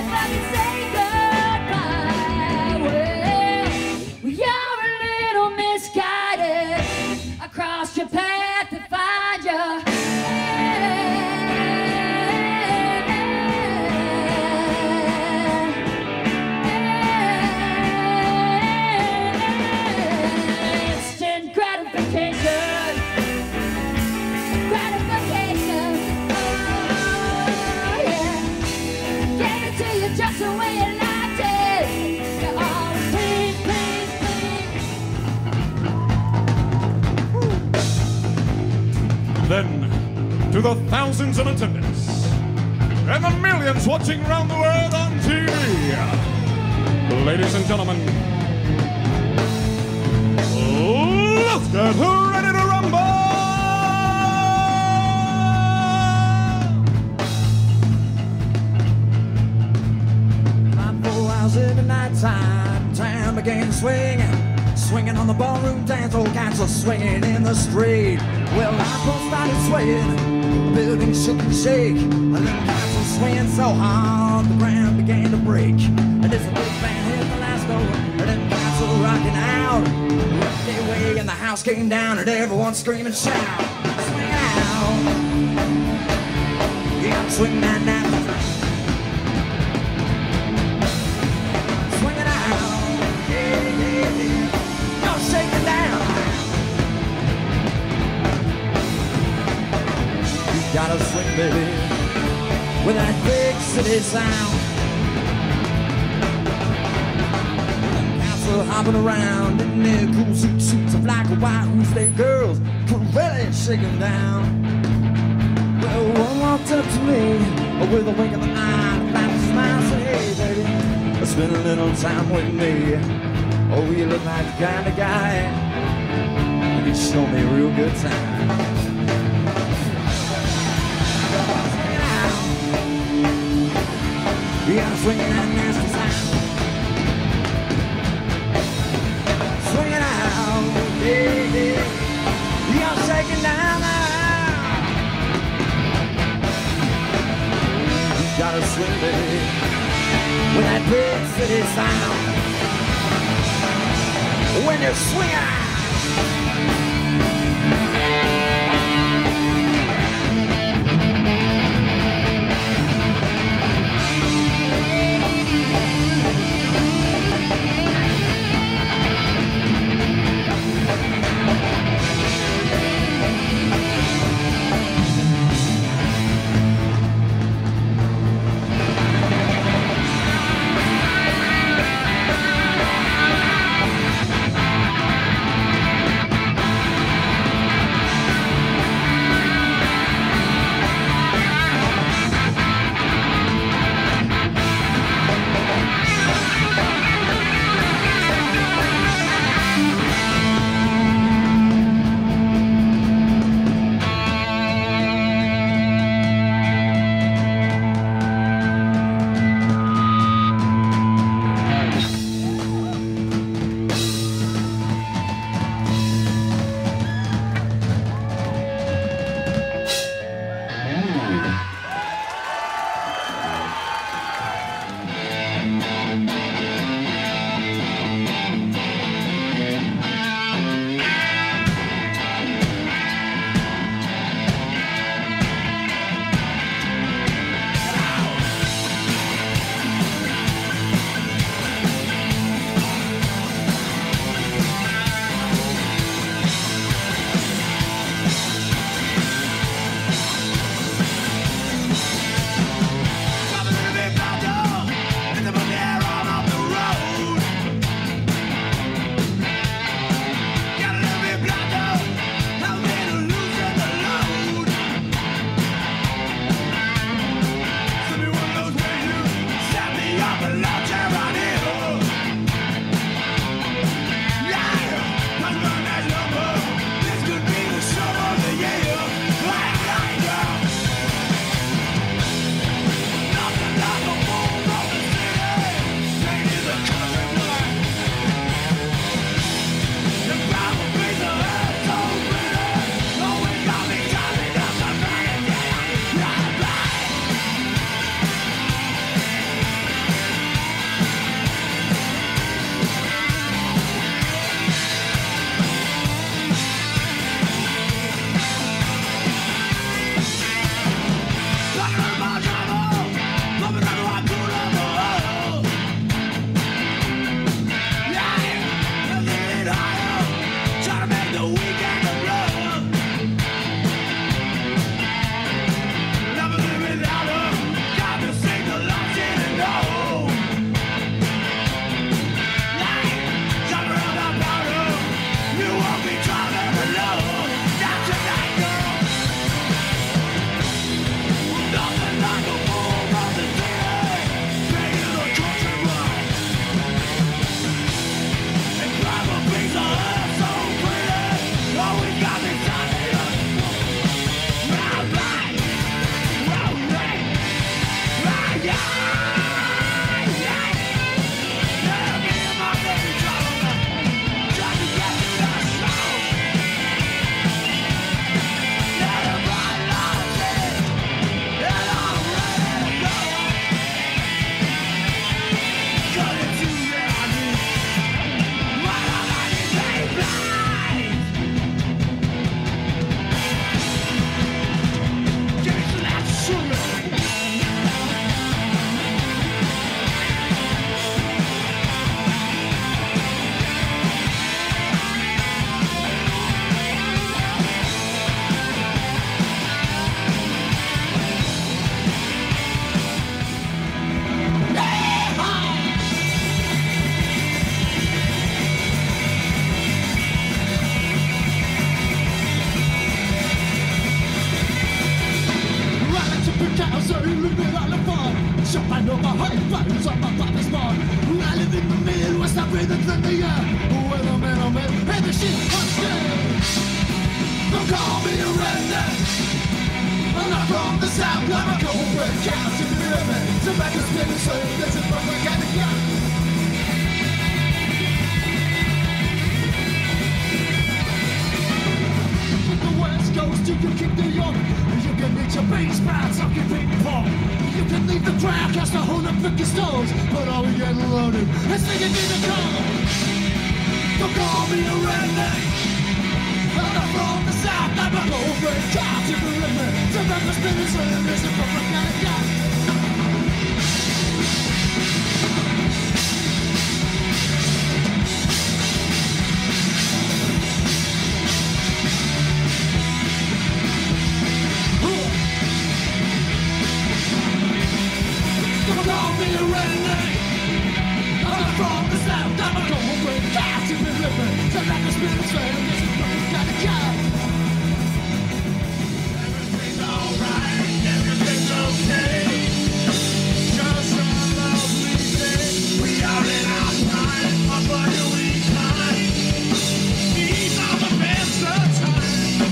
if I can say goodbye. Well, you're a little misguided. I crossed your path to find you. Instant gratification. Gratification. Oh, yeah. Gave it to you just the way you liked it. You always please, please, please. Then, to the thousands in attendance and the millions watching around the world on TV, ladies and gentlemen, let's get ready to rumble! 4 hours in the nighttime, time began swinging. Swinging on the ballroom dance, all kinds of swinging in the street. Well, I started swaying, the building shook and shake. A little cats were swinging so hard, the ground began to break. And as the big band hit the last note, and then cats were rocking out. Rocked their way and the house came down, and everyone scream and shout. Swing out, you gotta swing that now. Swing it out, yeah, yeah, yeah. Don't shake it down. You gotta swing, baby, with that big city sound. Cats are hopping around in their cool suits of black and white. Who's they girls could really shake them down. Well, one walked up to me with a wink of the eye, a flat smile, said, hey, baby, spend a little time with me. Oh, you look like the kind of guy who can show me a real good time. You gotta swing that nasty sound. Swing it out, baby. You gotta shake it down now. You gotta swing, baby, with that big city sound. When you swing it out. bones on my father's barn. I live in the Midwest, I breathe it from the air. With a middleman and the shit I'm scared. Don't call me a redneck. I'm not from the South, I'm a cornbread cow to the river. Tobacco spinning, so this is what we gotta get. West Coast, you can kick the young. You can eat your bean sprouts, I can ping pong. You can leave the crowd, cast a hole and pick your stones. But I'll be getting loaded and singing in the car. Don't call me a redneck. I'm not from the South, I'm a cornbread cow to the river. Tobacco spinning, so this is what we gotta get. Call me a redneck. I'm not from the South, I'm a cornbread cow to the river. Tobacco spinning, so this is what we gotta get. Everything's alright, everything's okay. Just a lovely day. We are in our prime, our body we climb. These are the best of times.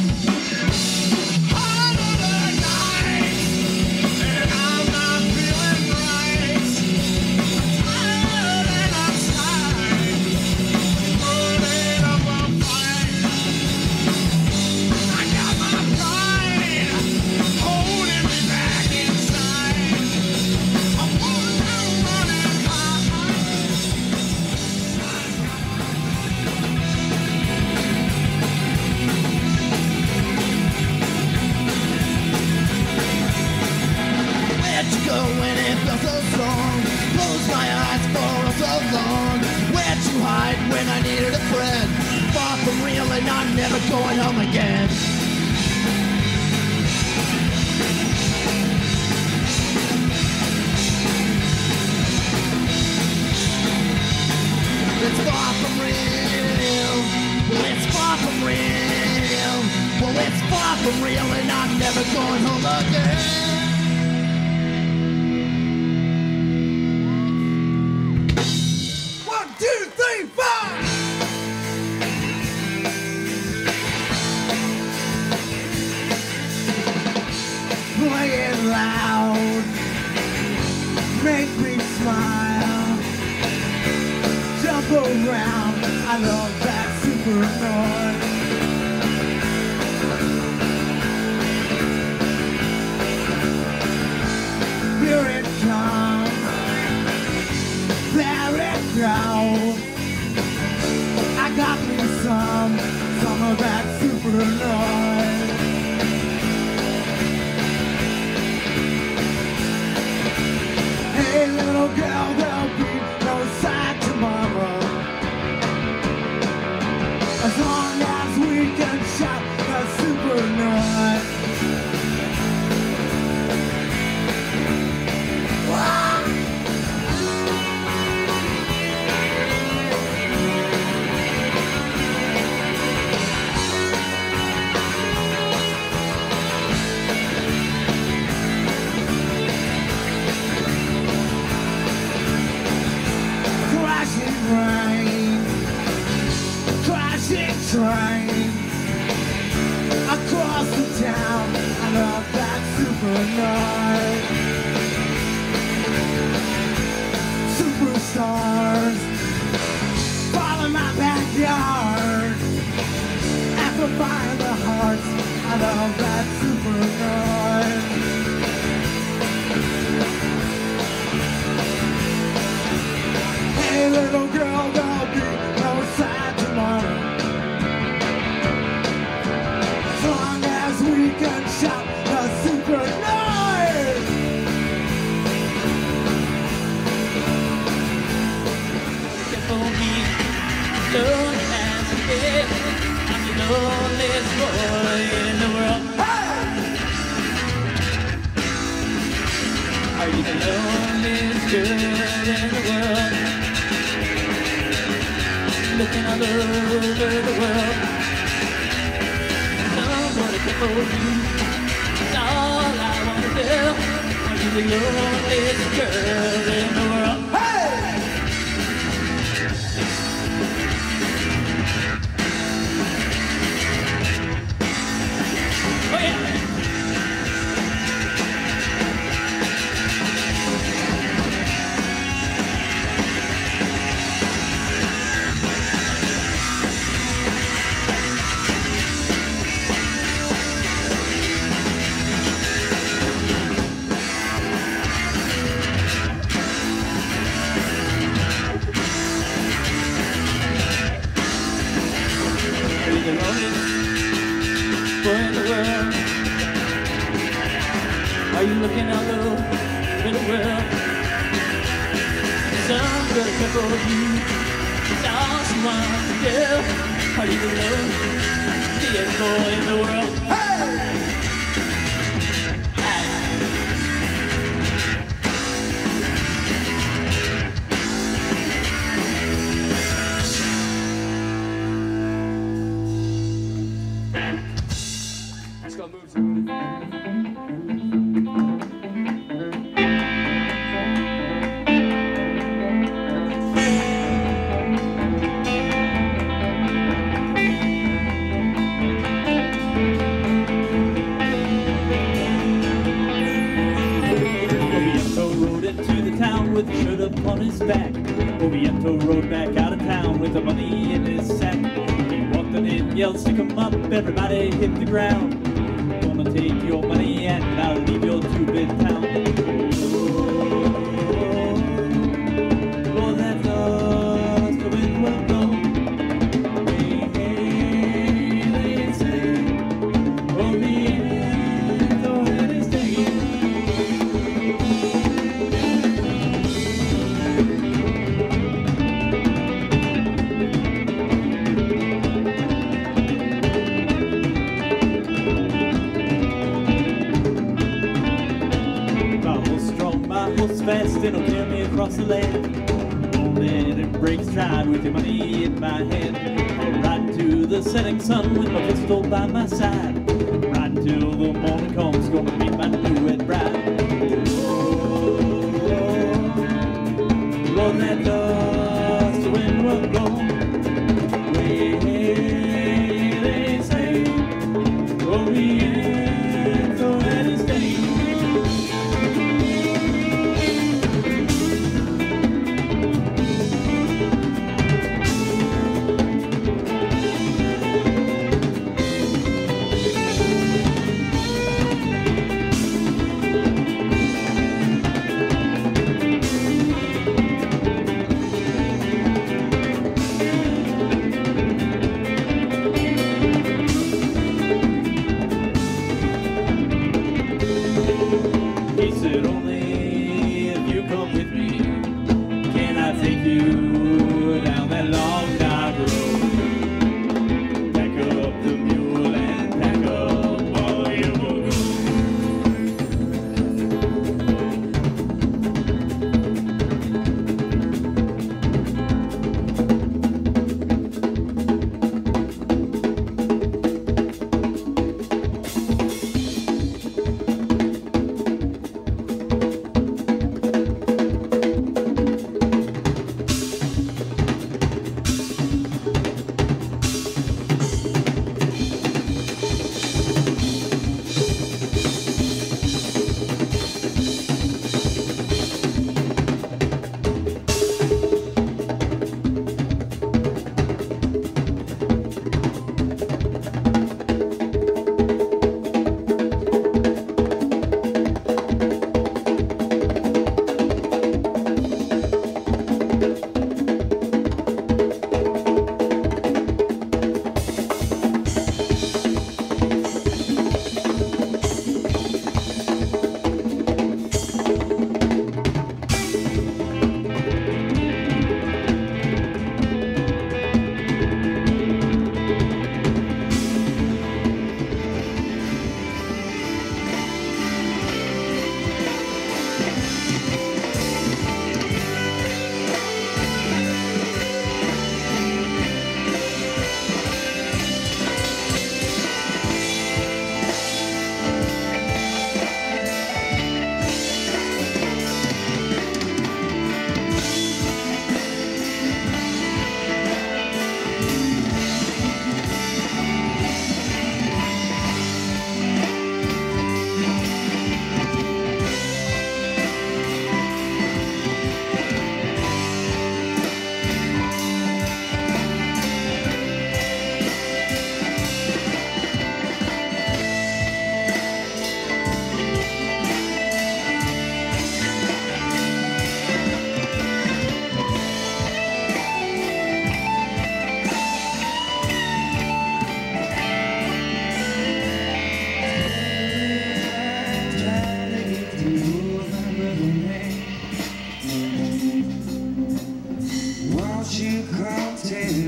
Harder nights, and I'm not feeling right. Tired and outside, burning up a fight. I got my pride holding me back inside. I'm running high. Where'd you go when it felt so strong? Closed my eyes for so long. Where'd you hide when I needed a friend? Far from real and I'm never going home again. It's far from real. Well, it's far from real. Well, it's far from real and I'm never going home again. 1, 2, 3, 4. Play it loud, make me smile, jump around. I love that super noise. Here it comes, there it goes. I got me some of that super noise. Hey little girl, there'll be no side tomorrow. As long as we can shout the super noise. Crashing rain, crashing train across the town. I love that super noise. Superstars fall in my backyard, amplifying the hearts. I love that super noise. Hey little girl, there'll be no sad tomorrow. As long as we can shout the super noise. For me, alone as a kid, I'm the loneliest boy in the world. Are you the loneliest girl in the world? Looking all over the world, somebody care for you. That's all I wanna do. She's the loneliest girl in the world. Hey! Oh yeah! The loneliest boy in the world. Are you looking all over the world? Some good couple of you saw someone to do. Are you the loneliest boy in the world? Hey! With a shirt up on his back, Oviento rode back out of town with the money in his sack. He walked on in, yelled, stick 'em up, everybody hit the ground. Gonna take your money and I'll leave your two-bit town. Oh, that's us, the wind will blow. Hey, they say, Oviento had his day. Fast, it'll carry me across the land. Then it breaks stride with your money in my hand. I'll ride to the setting sun with my pistol by my side. Ride till the morning comes, gonna meet my new-wed bride. Lord, that dust, the wind will blow. Way they say, oh yeah, so that is day. He said, only if you come with me can I take you down that long dark road. Pack up the mule and pack up all your goods.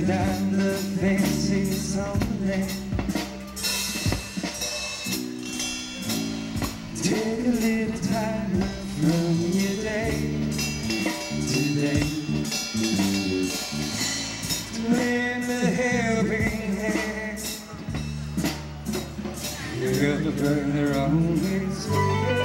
down the fancy someday. Take a little time from your day today to lend a helping hand. You're the burner always way.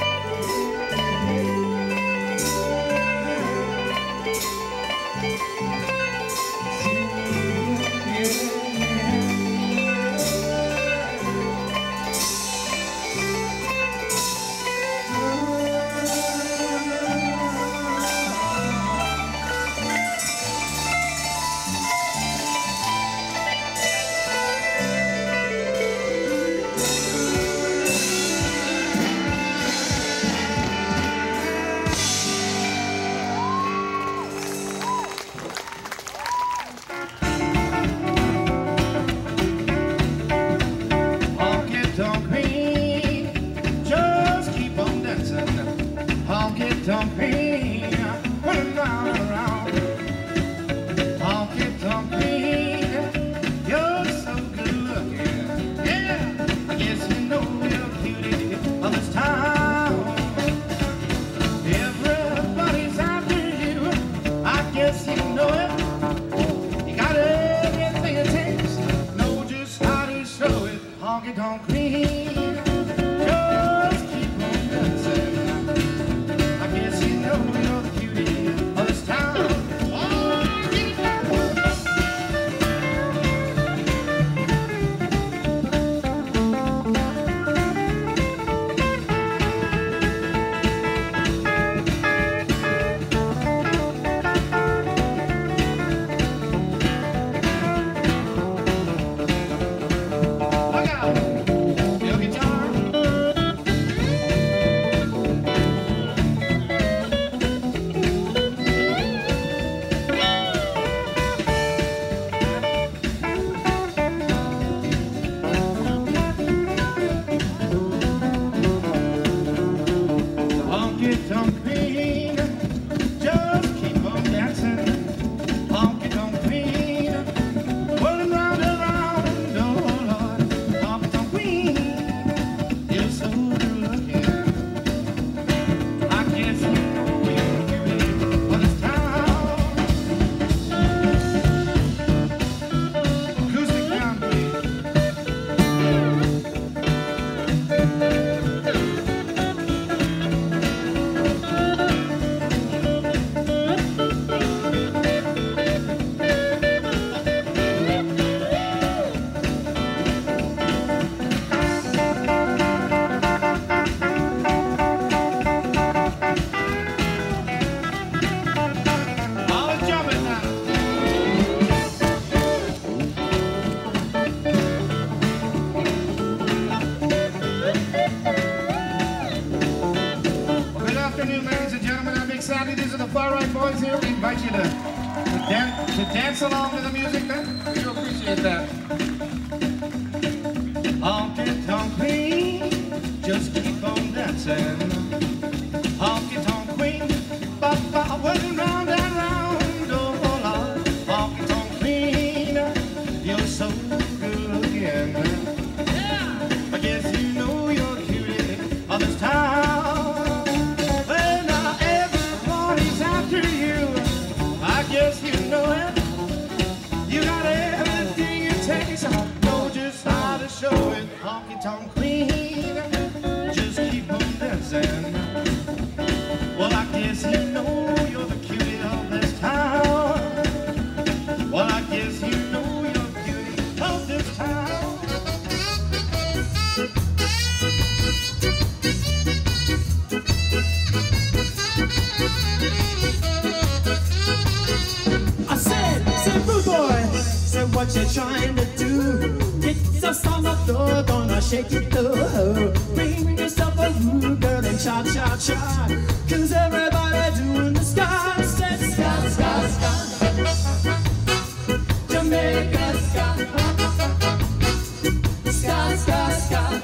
Dance along to the music then? We do appreciate that. Honky tonk queen, just keep on dancing. Honky tonk queen, ba-ba, whirling round and round. Oh Lord, honky tonk queen, you're so good again. Yeah. I guess you know you're the cutie of this town. Well now everybody's after you. I guess you know it. You got everything it takes. Know just how to show it. Honky tonk queen, just keep on dancing. Well, I guess you know you're the cutie of this town. Well, I guess you know you're the cutie of this town. I said, rude boy, said what you trying to do? It's a song of door, gonna shake it through. Bring yourself a rude girl and cha-cha-cha. Cause everybody doing the ska, said ska, ska, ska. Jamaica ska. Ska, ska, ska.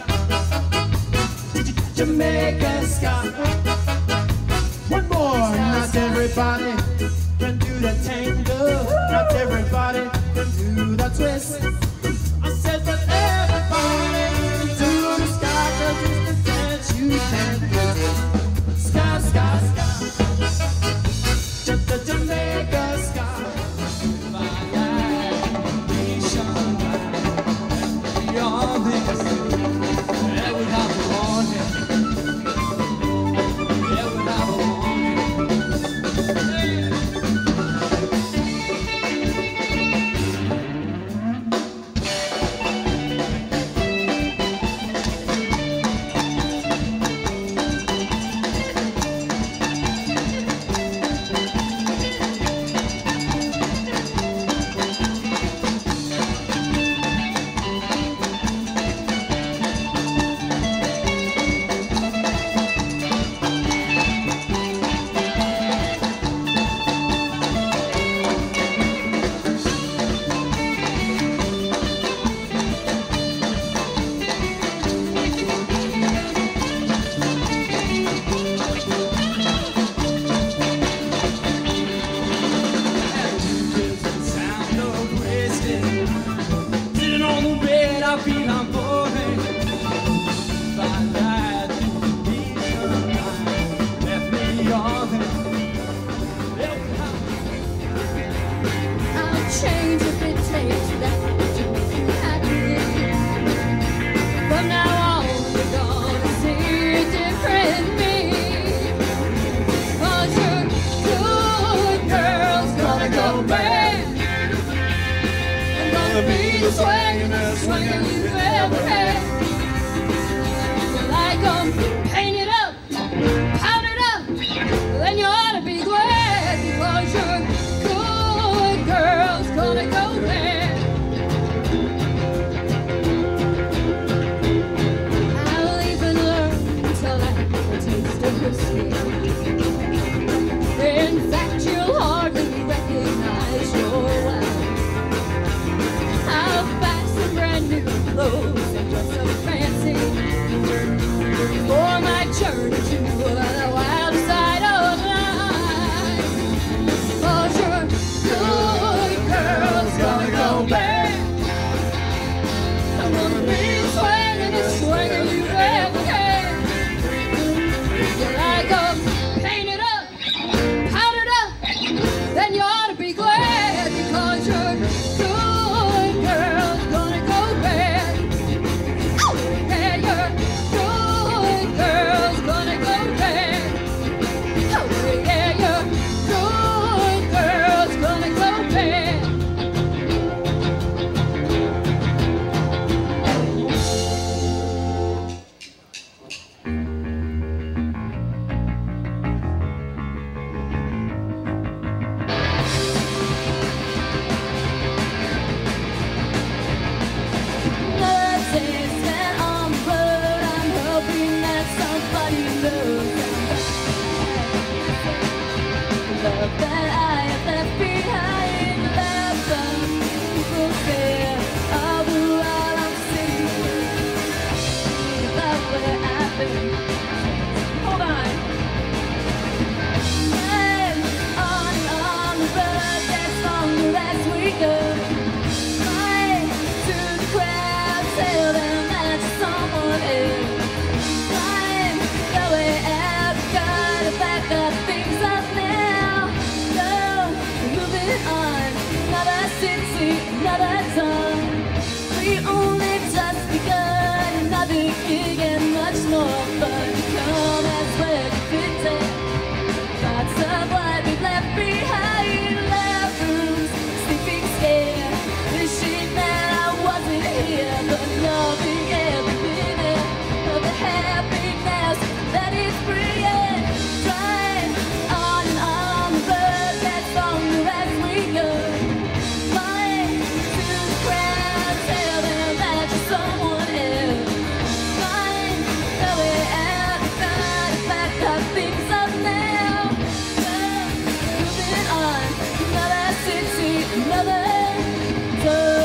Jamaica ska. One more, not everybody can do the tango. Not everybody can do the twist. I said, but everybody can do the ska, 'cause it's the dance you can't resist. Ska, ska, ska. Jamaica ska. Beyond this, yeah, we have a warning. Yeah, we have a warning. Swinging you ever had. Like I'm painted up, powdered up, then you ought to be glad, because your good girl's gonna go there. I'll even learn to like the taste of her skin. In fact, you'll hardly recognize your wife. I'll buy some brand new clothes and dress up fancy for my journey to the wild side of life. 'Cause your good girl's gonna go back. I'm gonna be swinging and swinging you ever can. You're like a painted up, powdered up, then you ought to be glad, because you're good girl's gonna go bad. Yeah, your good girl's gonna go bad. Oh, yeah, your good girl's gonna go bad. Nothing's been on board. I'm hoping that somebody knows the love that I have left behind. Love some people say, all the while I'm sitting about where I've been. Hold on. And on the road that's longer as we go. Right to the crowd, tell them that's someone else. Find the way out, gotta back up things up now. Go, moving on, another city, another time. We only just begun, another gig and much more fun to come as well to fit in. Lots of what we've left behind, loud rooms, sleeping scared, wishing that I wasn't here, but loving every minute of the happiness that is bringing. Drive on and on the road that's longer as we go. Flying to the crowd, tell them that you're someone else. Find the way out, try to back up things up now. Moving on, another city, another door.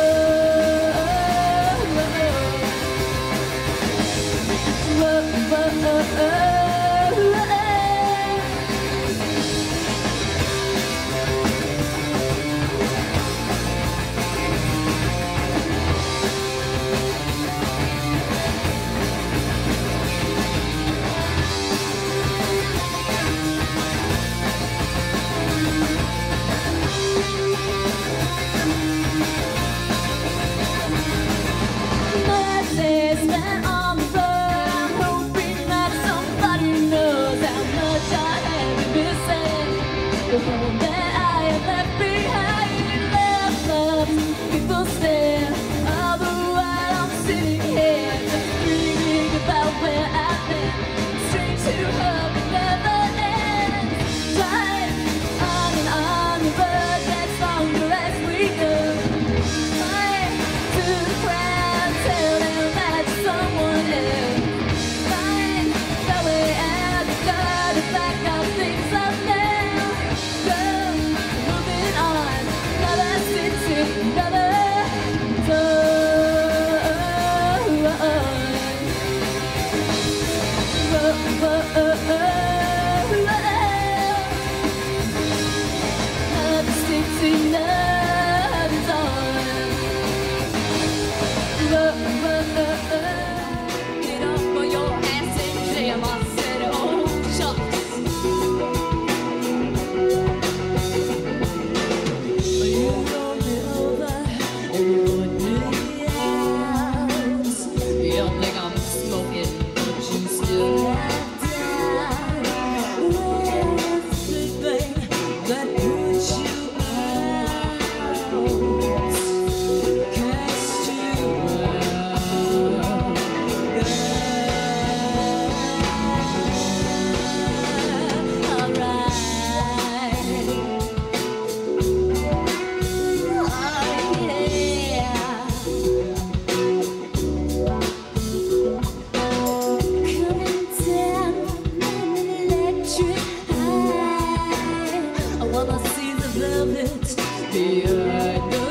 velvet behind the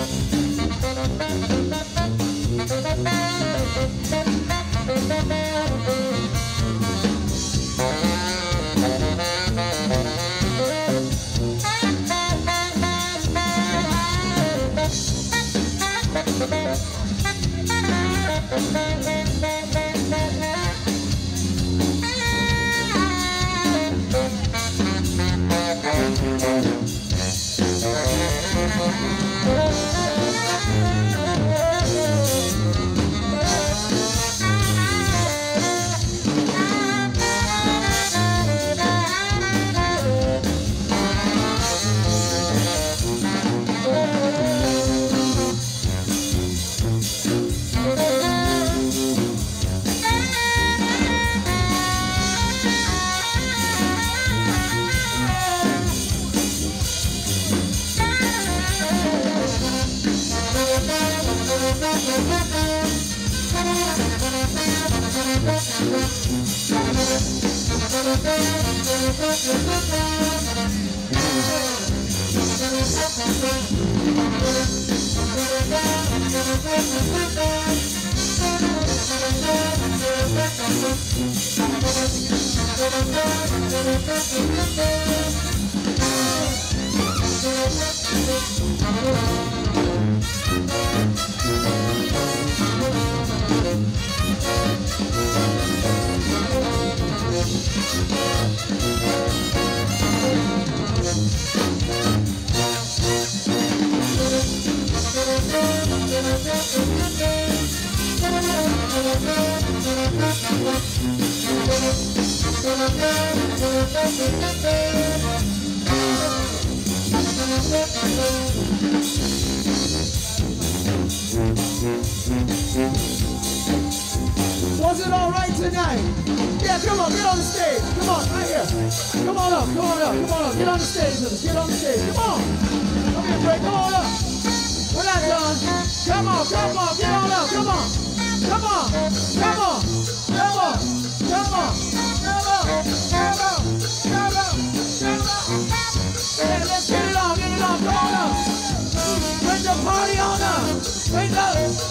Was it all right tonight? Yeah, come on, get on the stage. Come on, right here. Come on up, come on up, come on up. Get on the stage with us. Get on the stage. Come on. Come here, Frank. Come on up. We're not done. Come on, come on. Get on up. Come on. Come on. Come on. Come on. Come on. Come on. Come on. Come on. Come on. Yeah, let's get it on. Get it on. Come on up. Bring the party on up. Bring the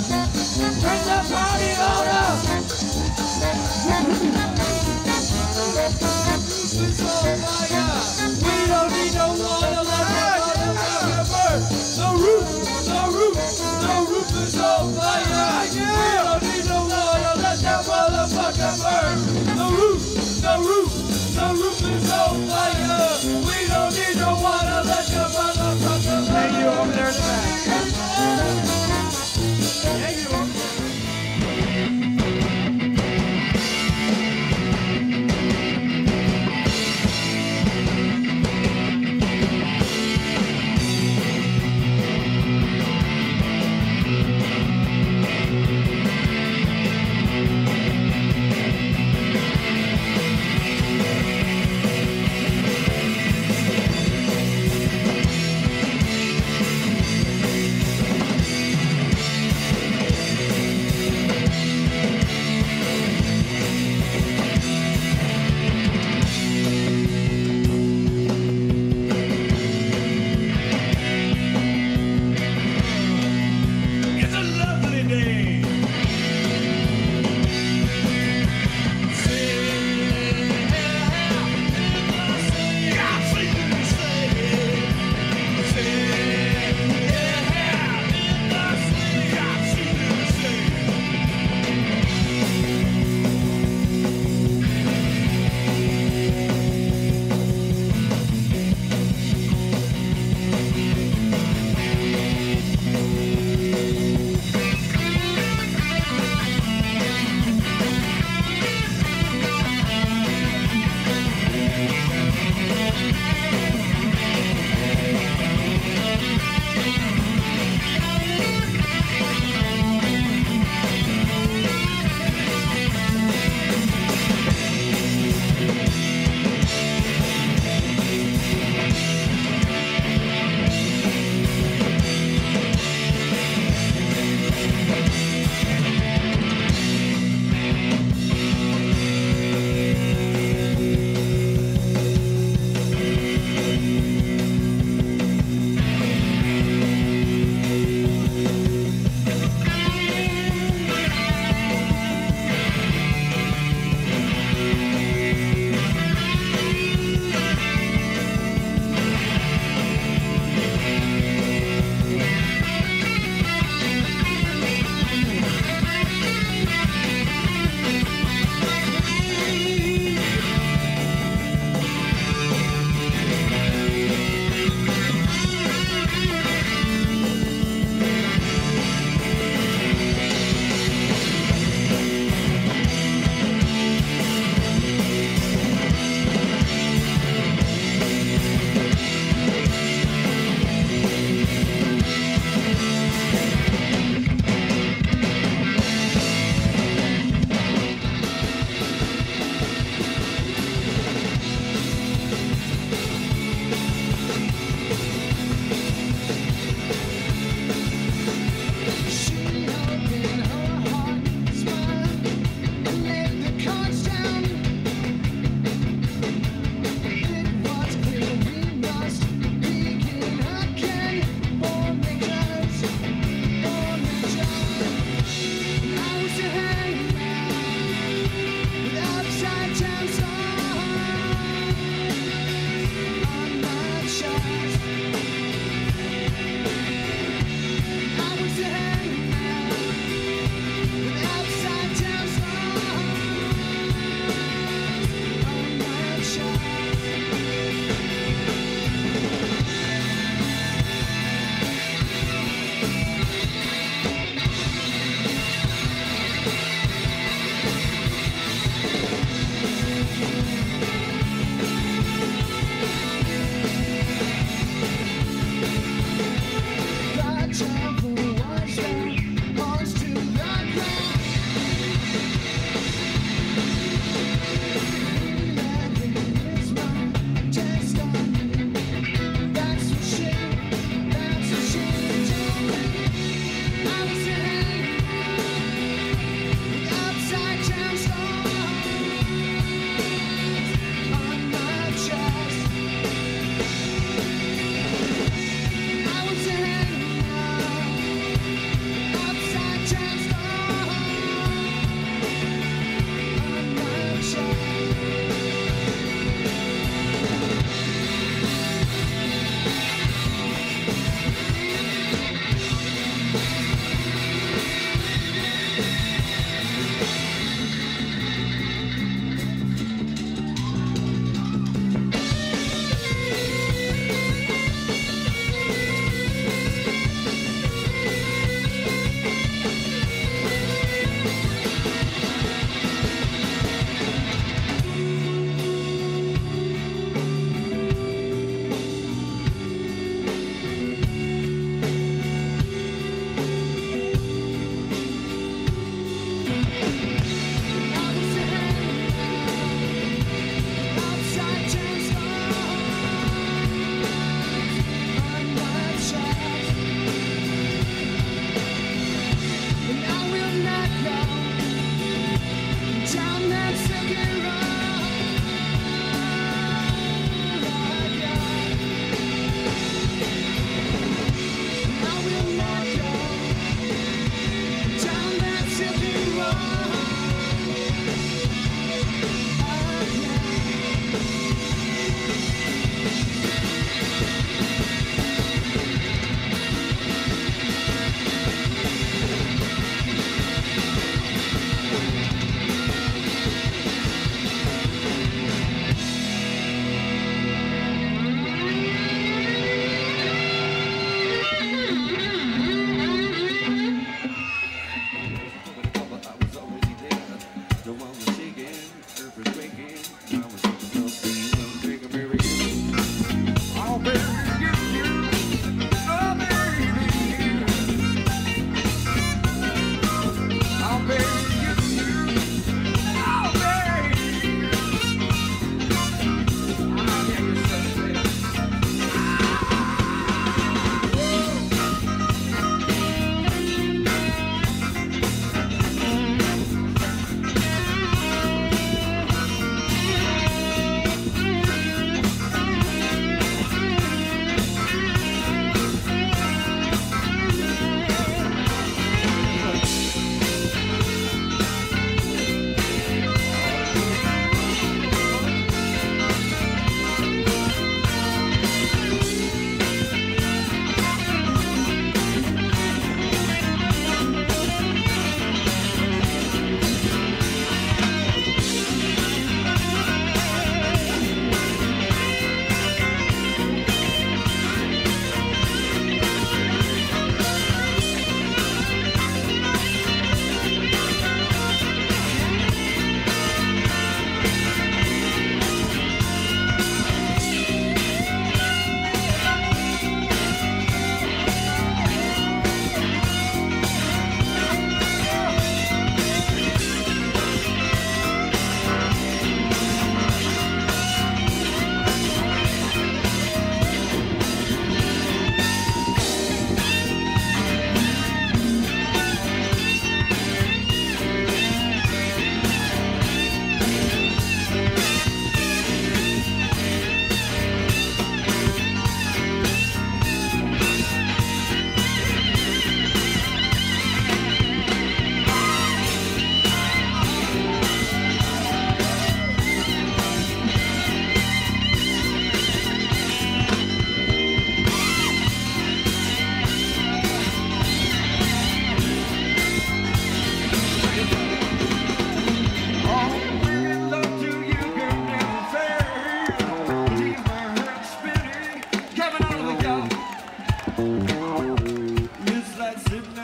party on up. We don't need no water like the roof is on fire. We don't need no water, let that motherfucker burn. The roof is on fire. We don't need no water, let that motherfucker burn. Thank you over there in the back. Thank you.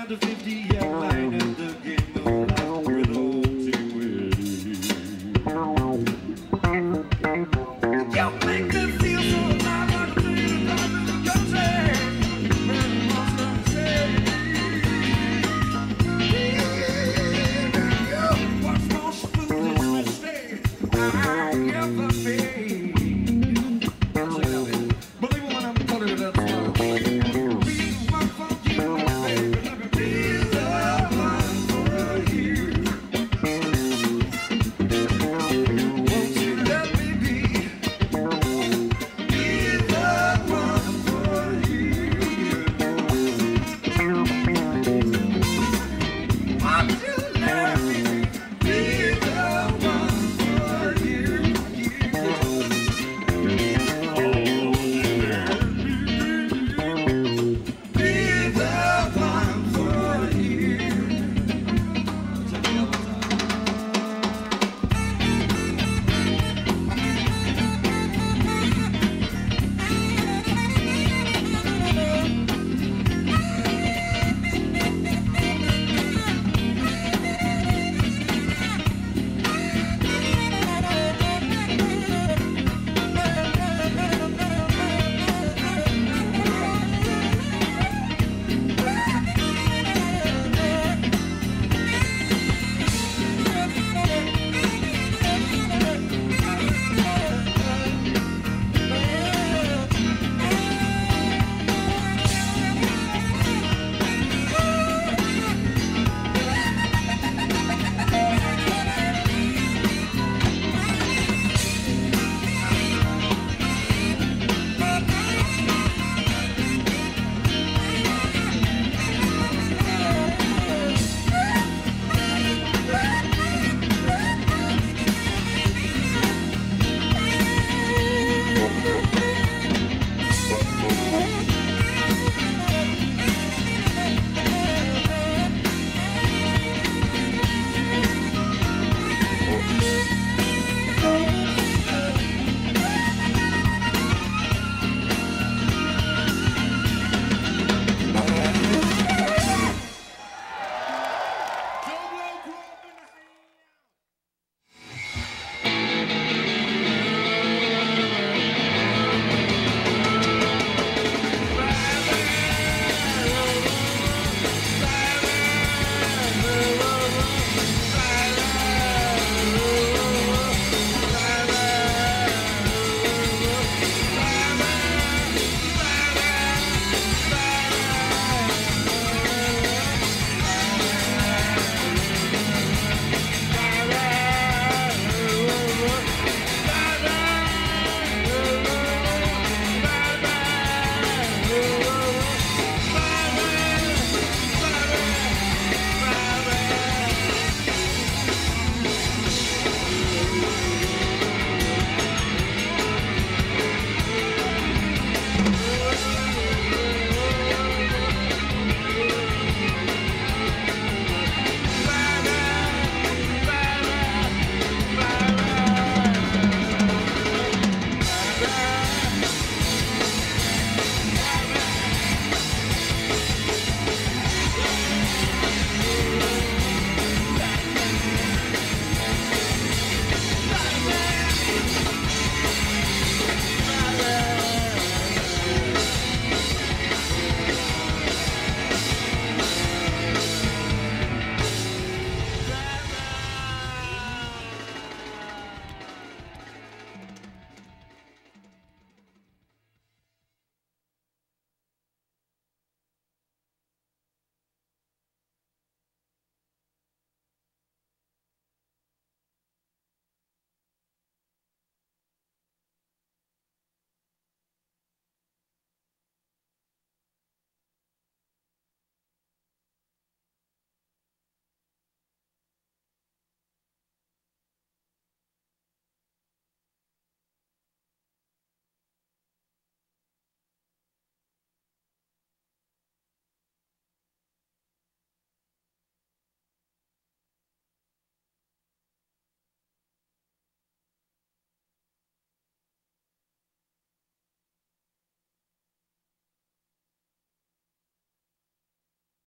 to 50